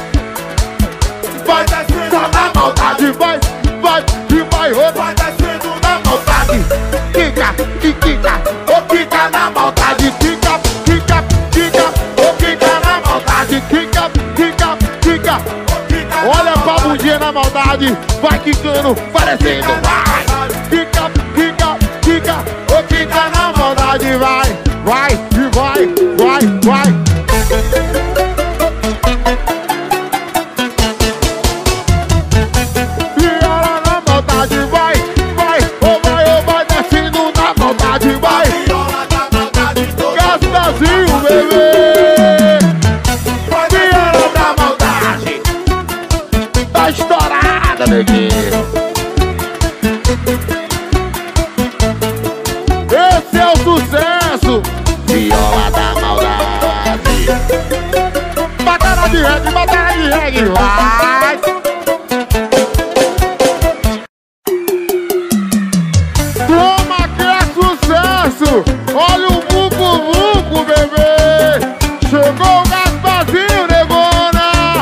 Vai descendo Na maldade, vai, vai, e vai, ô. vai descendo na maldade. Quica, quica, Ô, quica na maldade. quica, quica, quica, ô, quica na maldade. Quica, quica, quica. Ô, quica na Olha pra maldade. bundinha na maldade, vai quicando, parecendo. Vai, quica, quica, quica, ô, quica na maldade, vai, vai, e vai, vai, vai. Viola na maldade, vai, vai, ô, vai descendo na maldade, vai. Viola da maldade todo Gasparzinho, bebê. vai Viola descendo da na maldade. Tá estourada, neguinho. Esse é o sucesso. Viola da maldade. Batalha de reggae, vai. Toma que é sucesso. Olha o vucu, bebê. Chegou o Gasparzinho, negona.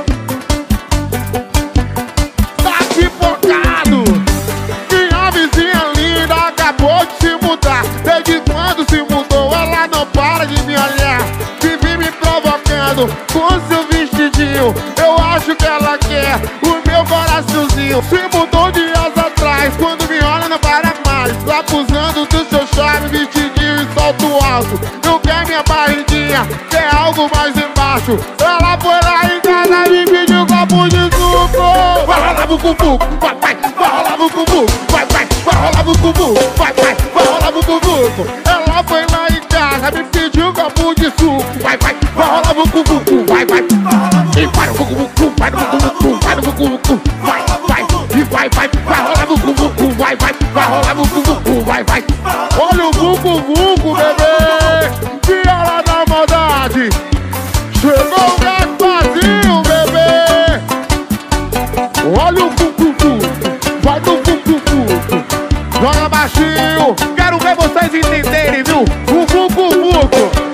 Tá pipocado. Minha vizinha linda acabou de se mudar. Desde quando se mudou, ela não para de me olhar. Vive me provocando com seu vestidinho. Eu acho que ela quer o meu coraçãozinho. Se mudou dias atrás, quando me olha não para mais. Abusando do seu charme, vestidinho e salto alto. Não quer minha barriguinha, quer algo mais embaixo. Ela foi lá em casa e me pediu um copo de suco. Vai rolar bucubuco, vai, vai, vai rolar bucubuco, vai, vai, vai rolar bucubuco, vai, vai, vai rolar bucubuco. Ela foi lá em casa, me pediu um copo de suco. Vai, vai, vai rolar bucubuco, vai, vai. E vai no bucubuco, vai no bucubuco, vai no bucubuco, vai, vai. E vai, vai, vai rolar bucubuco, vai, vai, vai rolar bucubuco, vai, vai. Olha o bucubuco, bebê. Viola da maldade. Chegou o Gasparzinho, bebê. Olha o bucubuco, vai do bucubuco. Joga baixinho, quero ver vocês entenderem, viu? O bucubuco.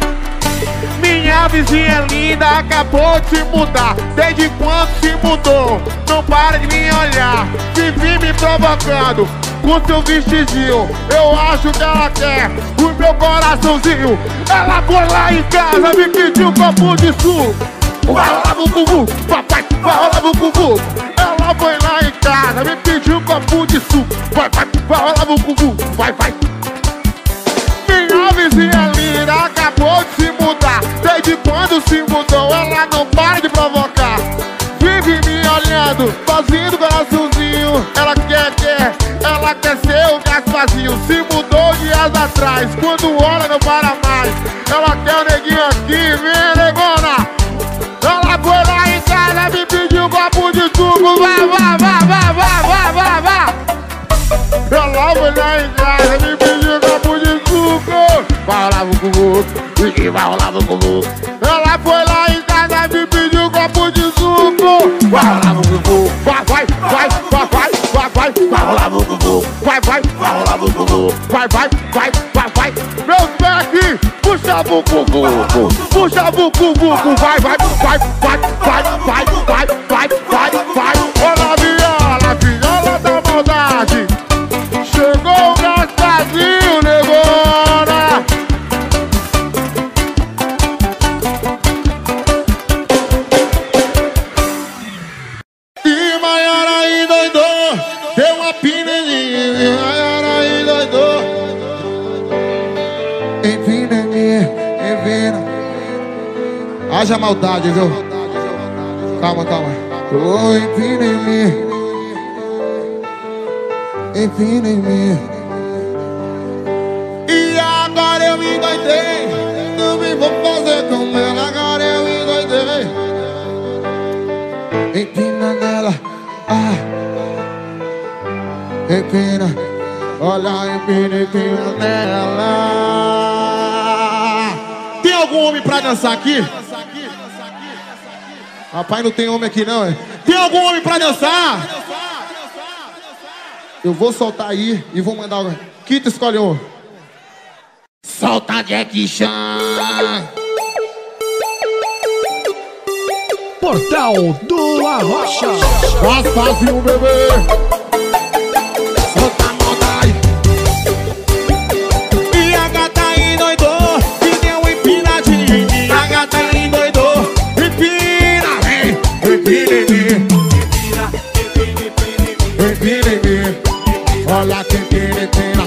Minha vizinha linda acabou de se mudar. Desde quando se mudou, não para de me olhar. Vive me provocando com seu vestidinho. Eu acho que ela quer o meu coraçãozinho. Ela foi lá em casa, me pediu um copo de suco. Vai rolar bucubu, papai, vai rolar bucubu. Ela foi lá em casa, me pediu um copo de suco. Vai, vai, vai rolar bucubu, vai, vai. Minha vizinha linda acabou de se mudar. Desde quando se mudou, ela não para de provocar. Vive me olhando, fazendo coraçãozinho. Ela quer ser o Gasparzinho. Se mudou dias atrás, quando olha não para mais. Ela quer o neguinho aqui, vem negona. Ela foi lá em casa, me pediu um copo de suco. Vai, vai, vai, vai, vai, vai, vai, vai. Ela foi lá em casa, me pediu um copo de suco. Vai rolar bucubuco, e vai rolar bucubuco. Ela foi lá em casa, me pediu um copo de suco. Vai rolar bucubuco, vai, vai, vai, vai, vai, vai, vai, vai rolar bucubuco. Vai, vai, vai rolar bucubuco. Vai, vai, vai, vai, vai. Meus pés aqui, puxa bucubuco, puxa bucubuco. Vai, vai, vai, vai, vai, vai, vai, vai, vai, vai. Olha a viola, viola da maldade. Chegou o Gasparzinho, negona. E Maiara endoidou, deu uma pinelinha. Maiara endoidou. Empina, empina. Haja maldade, viu? Calma, calma. Oh, empina em mim. Empina em mim. E agora eu me endoidei. Também vou fazer com ela. Agora eu me endoidei. Empina nela. Ah. Empina. Olha, empina, empina nela. Tem algum homem pra dançar aqui? Rapaz, não tem homem aqui não, é? Tem algum homem pra dançar? Eu vou soltar aí e vou mandar alguém. Quito, escolhe um. Solta Jack Chan. Portal do Arrocha. Faz fácil, bebê. Solta a maldade. E a gata endoidou e deu empinadinha em mim. A gata endoidou. Empina, vem. Empina em mim. Empina em mim. Olha que empina, empina.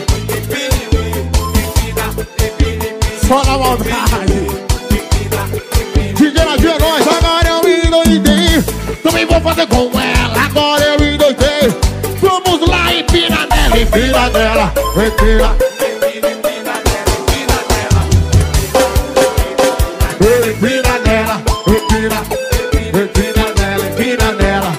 Só na maldade. DJ Nadia é nóis. Agora eu me endoidei. Também vou fazer com ela. Agora eu me endoidei. Vamos lá, empina nela. Empina nela. Empina. Empina nela. Empina. Empina nela. Empina nela.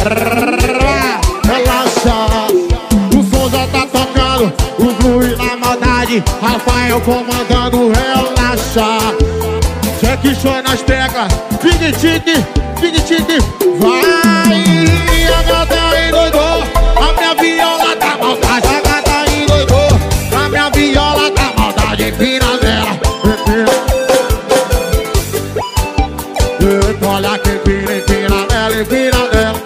Relaxa. O som já tá tocando. O Blue na maldade. Rafael comandando. Relaxa. Jack Chan nas teclas. Big Tic. Big Tic. Vai. A gata endoidou. A minha viola tá maldade. A gata endoidou. A minha viola tá maldade. Empina nela. Empina. Olha que empina, empina nela. Empina nela.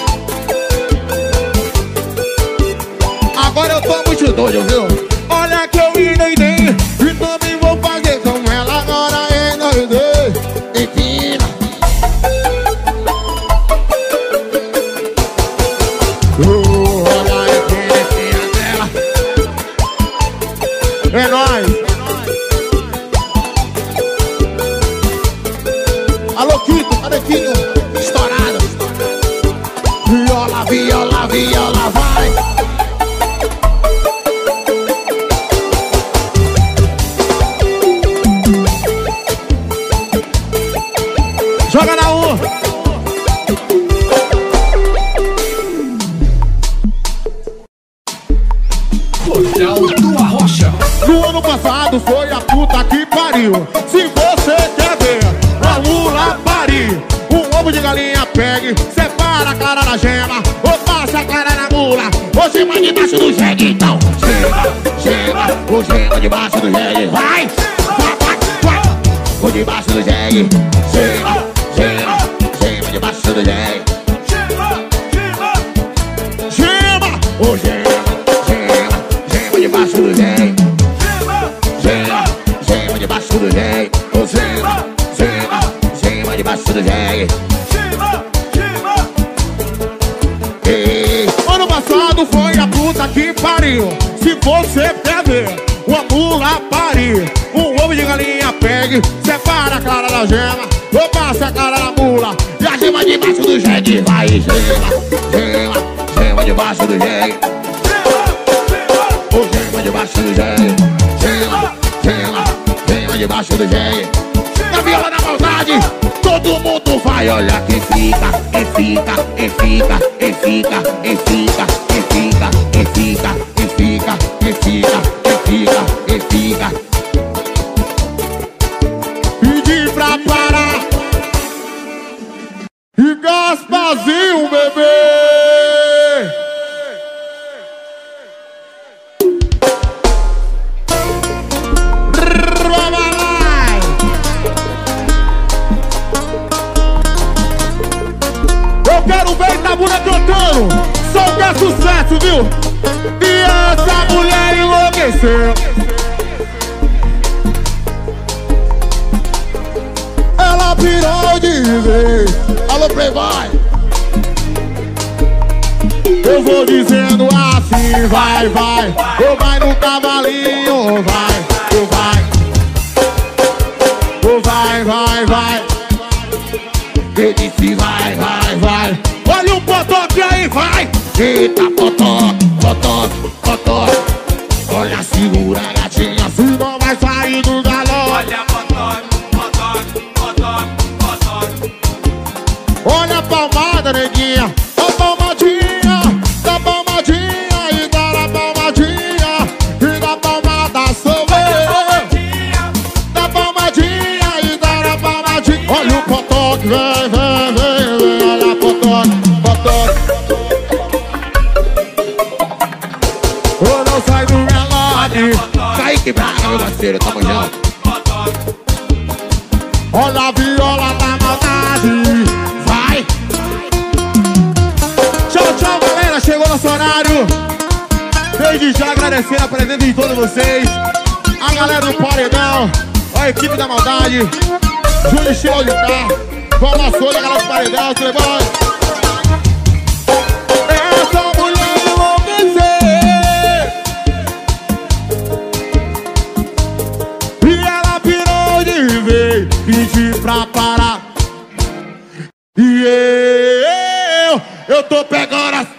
Agora eu tô muito doido, viu? Olha que eu endoidei. E também vou fazer com ela. Agora eu endoidei. Empina. Olha, empina, empina nela. É nóis. Alô, Quito, cadê Quito? Estourado. Viola, viola, viola, vai. Joga na U. Portal do Arrocha. No ano passado foi a puta que pariu. Se você quer ver a mula parir, um ovo de galinha pegue, separa a clara da gema, ou passa a clara na mula, ou gema debaixo do jegue. Então gema, gema, ou gema debaixo do jegue. Vai, vai, vai, vai. Ou debaixo do jegue. Gema, gema, gema debaixo do jegue. Gema, ou gema, gema, gema debaixo do jegue. Gema, gema debaixo do jegue. Ou gema, gema, gema debaixo do jegue. Ano passado foi a puta que pariu. Se você quer ver uma mula parir, um ovo de galinha pegue, separa a clara da gema, ou passa a cara na mula, e a gema debaixo do jegue. Vai, gema, gema, gema debaixo do jegue. Ou gema debaixo do jegue. Gema, gema, gema debaixo do jegue. Na viola da maldade, todo mundo vai. Olha que fica, e fica, e fica, e fica, e fica, e fica, e fica, e fica, e fica, e fica, e fica. Pedi pra parar. E Gasparzinho, bebê. Eu quero ver Itabuna cantando. Som que é sucesso, viu? E essa mulher enlouqueceu. Ela pirou de vez. Alô, Playboy. Eu vou dizendo assim, vai, vai. Ou vai no cavalinho, ou vai, ou vai. Ou vai, vai, vai. Eu disse desce, vai, vai, vai. Olha o potoque aí, vai. Eita, potoque, potoque, potoque. Olha, segura, gatinha, se não vai sair do galão. Olha, potoque, potoque, potoque, potoque. Olha a palmada, neguinha. A palmadinha, da palmadinha e da palmadinha. E da palmada sou eu. Da palmadinha e da palmadinha. Olha o potoque, vem, vem, vem, vem. Olha o potoque, potoque. Eu não sai do relógio. Sai que braga, meu parceiro, tamo junto. Olha a viola da maldade. Vai. Tchau, tchau, galera. Chegou nosso horário. Desde já agradecendo a presença de todos vocês. A galera do Paredão. A equipe da maldade. Júlio Estilo de Tá. Vamos a solha, galera do Paredão. Playboy. Essa mulher enlouquecer. E ela virou de vez. Pedi pra parar. E eu tô pegando as...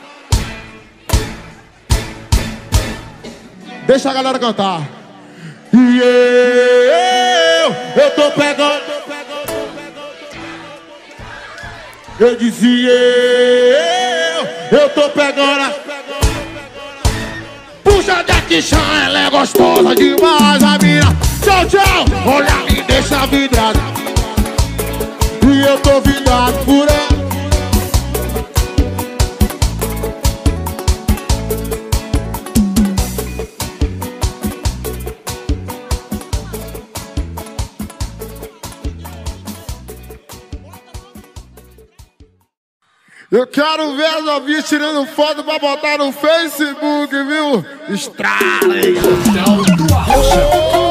Deixa a galera cantar. E eu tô pegando. Eu dizia eu tô pegando as... Puxa Jack Chan, ela é gostosa demais, a mina. Tchau, tchau. Olha, me deixa vidrado. E eu tô vidrado por ela. Eu quero ver as novinhas tirando foto pra botar no Facebook, viu? Estrala, hein? Portal do Arrocha.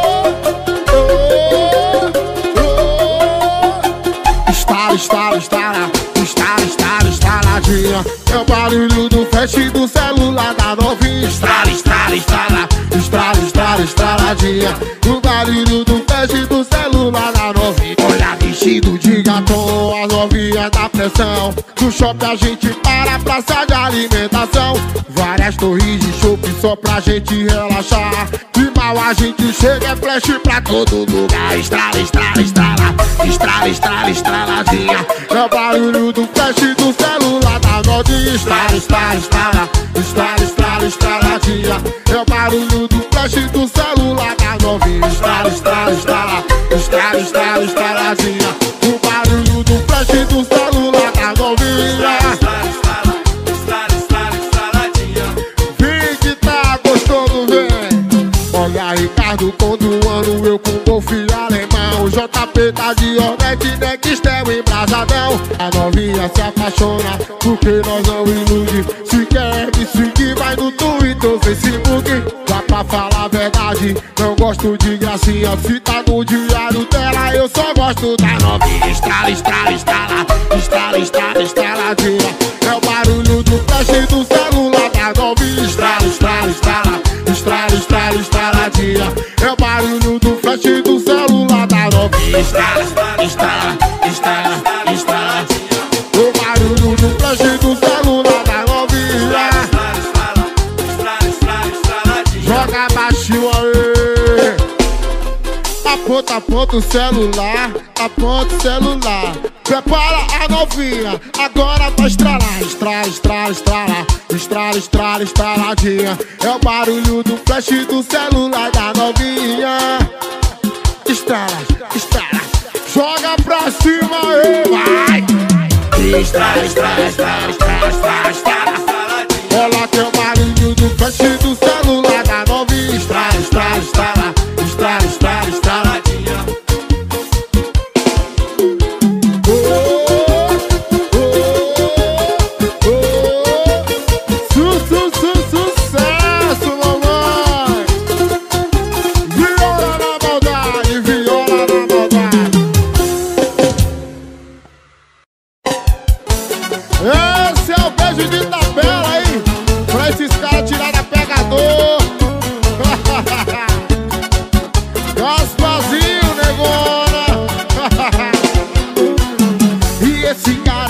Estala, estala, estala, estala, estala, estaladinha. É o barulho do flash do celular da novinha. Estrala, estrala, estala, estrala, estrala, estaladinha. O barulho do flash do celular da novinha. Olha, vestido de gatom, as novinhas da pressão. No shopping a gente para a praça de alimentação. Várias torres de chopp só pra gente relaxar. De mal a gente chega, é flash pra todo lugar. Estrala, estrala, estrala, estrala, estrala, estraladinha. É o barulho do flash do celular da novinha. Estrala, estrala, estrala, estrala, estrala, estraladinha. É o barulho do flash do celular da novinha. Estrala, estrala, estrala, estrala, estrala, estraladinha. O barulho do flash do celular da novinha. Vem que tá gostoso, vem. Olha, Ricardo, todo ano eu com golfe alemão. JP tá de Hornet, Nextel e Brasadão. A novinha se apaixona porque nós não ilude. Se quer me seguir, vai no Twitter ou Facebook. Dá pra falar a verdade, não gosto de gracinha. Se tá no diário dela, eu só gosto da novinha. Estrala, estrala, estrala, estrala, estrala, estraladinha. É o barulho do flash do celular da novinha. Estrala, estrala, estrala, estrala, estrala, estraladinha. É o barulho do flash do celular da novinha. Estrala, estrala, estrala, estraladinha. O barulho do flash do celular da novinha. Joga baixinho aí. Aponta o celular, aponta o celular. Prepara a novinha, agora vai estralar. Estrala, estrala, estrala, estrala, estrala, estraladinha. É o barulho do flash do celular da novinha. Estrala, estrala, joga pra cima aí, vai. Estrala, estrala, estrala, estrala, estrala, estrala. Olha que é o barulho do flash do celular da novinha. Estrala, estrala, estrala, estrala, estrala, estraladinha. Sucesso, mamãe. Viola na maldade, viola na maldade. Esse é o beijo de tabela aí, pra esses caras tirar da pegador. Gaspazinho, negona. E esse cara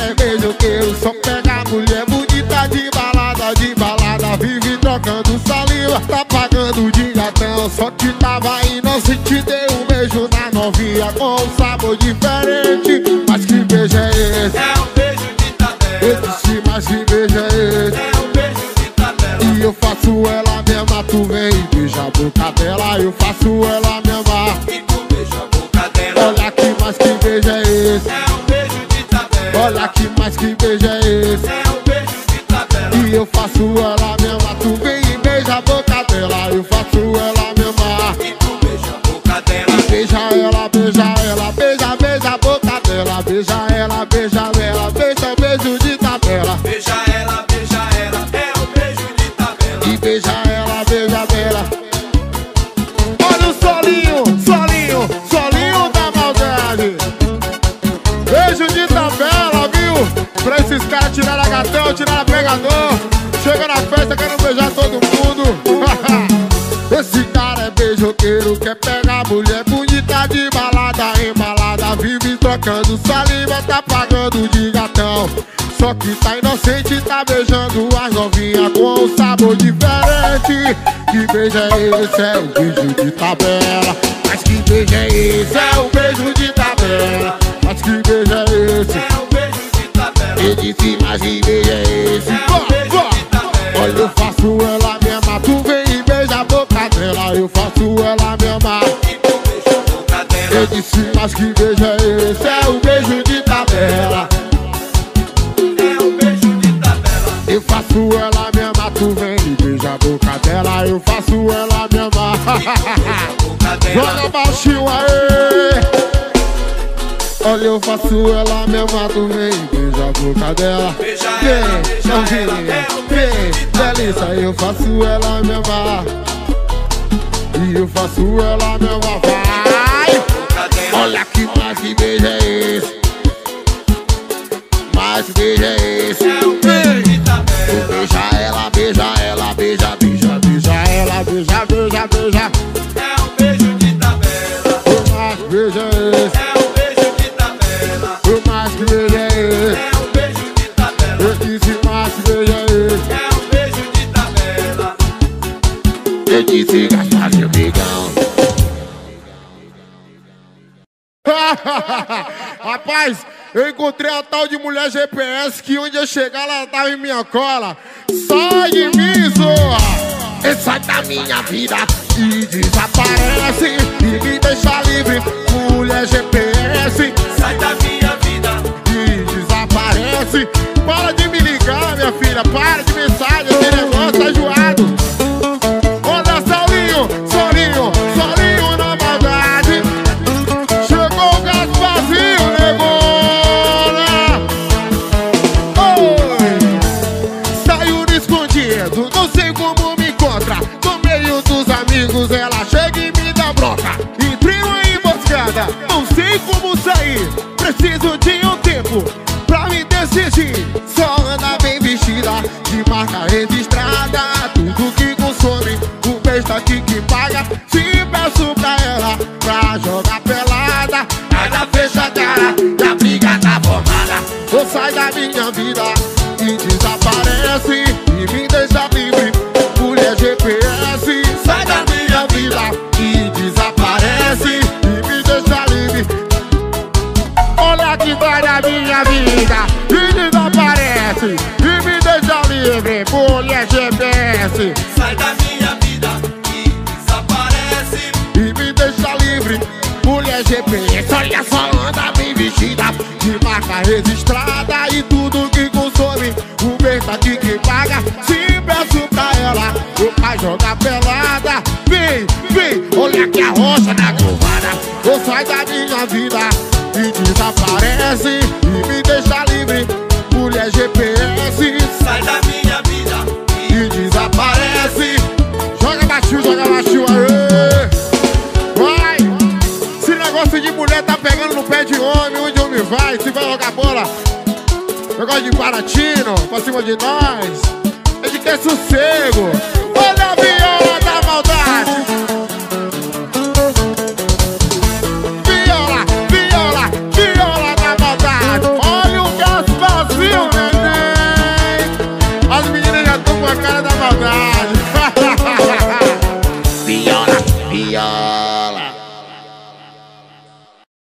Só pega mulher bonita de balada, vive trocando saliva, tá pagando de gatão. Só que tava inocente, deu um beijo na novinha com um sabor diferente. Mas que beijo é esse? É um beijo de tabela. Eu disse, mas que beijo é esse? É um beijo de tabela. E eu faço ela mesma, tu vem e beija a boca dela. Eu faço ela mesma, E tu beija a boca dela. olha aqui, mas que beijo é esse? É um beijo de tabela. Olha aqui, mas que beijo é esse? É um beijo de tabela. E eu faço ela mesma, tu vem e beija a boca dela. Eu faço ela mesma, E tu beija a boca dela. beija ela, beija a boca dela. Beija ela, beija beijo de tabela. Beija ela, é um beijo de tabela. E beija ela, beija ela. Olha o solinho da maldade. Beijo de tabela, viu? Pra esses caras tirar a gatão, tirar a pegador. Chega na festa, quero beijar todo mundo. Esse cara é beijoqueiro, quer pegar mulher bonita de balada, embalada, vive trocando saliva, tá pagando de gatão. Só que tá inocente, tá beijando as novinhas com um sabor diferente. Que beijo é esse? É um beijo de tabela. Mas que beijo é esse? É um beijo de tabela. Mas que beijo é esse? É um beijo de tabela. E disse, mas que beijo é esse? É um beijo de tabela. Olha, eu faço ela mesma, tu vem e beija a boca dela. Eu faço ela mesma, E tu beija a boca dela. eu disse, mas que beijo é esse? É um beijo de tabela. É um beijo de tabela. Eu faço ela mesma, tu vem e beija a boca dela. Eu faço ela mesma. A boca dela. Joga baixinho aí. Olha, eu faço ela mesma, tu vem e beija a boca dela. Beija ela, Vem, beija novinha, ela, é um beijo vem, de tabela. delícia, eu faço ela mesma. E eu faço ela mesma, vai. Boca dela. Olha que mais que beijo é esse? Mais que beijo é esse? É um beijo de tabela. Beija ela, beija ela, beija ela, beija. É um beijo de tabela. O mais que beijo é esse? É um beijo de tabela. O mais que beijo é esse? É um beijo de tabela. Eu disse mais que beijo é esse? É um beijo de tabela. Eu disse gastar seu bigão. Rapaz, eu encontrei a tal de mulher GPS que onde eu chegar ela tava em minha cola. Sai de mim, zoa! Sai da minha vida e desaparece e me deixa livre. Mulher GPS Sai da minha vida. e desaparece. Para de me ligar, minha filha, para de mensagem, esse negócio tá enjoado. Olha, solinho na maldade. Chegou o gato vazio, negona. Oi, saiu escondido, não sei como me encontra. No meio dos amigos ela chega e me dá bronca. Entrei uma emboscada, não sei como sair. Preciso de um tempo pra me decidir. Só anda bem vestida, de marca registrada. Tudo que consome, o besta aqui que paga. Se peço pra ela pra jogar pelada, ela fecha a cara e a briga tá formada. Ou sai da minha vida e desaparece e me deixa livre. Mulher GPS, sai da minha vida e desaparece e me deixa livre. Olha que vai da minha vida e desaparece e me deixa livre. Mulher GPS Sai da minha vida e desaparece. e me deixa livre. Mulher GPS, olha só, anda bem vestida, de marca registrada e tudo que consome, o besta aqui que paga. Se peço pra ela, o pai joga pelada. Vem, olha que a rocha na curvada. Ou sai da minha vida e desaparece e me deixa livre. Mulher GPS Sai da minha vida e desaparece. Joga baixinho, aê! Vai! Esse negócio de mulher tá pegando no pé de homem. Onde homem vai? Se vai jogar bola, negócio de Paratino, pra cima de nós, é de ter sossego. Olha a viola da maldade.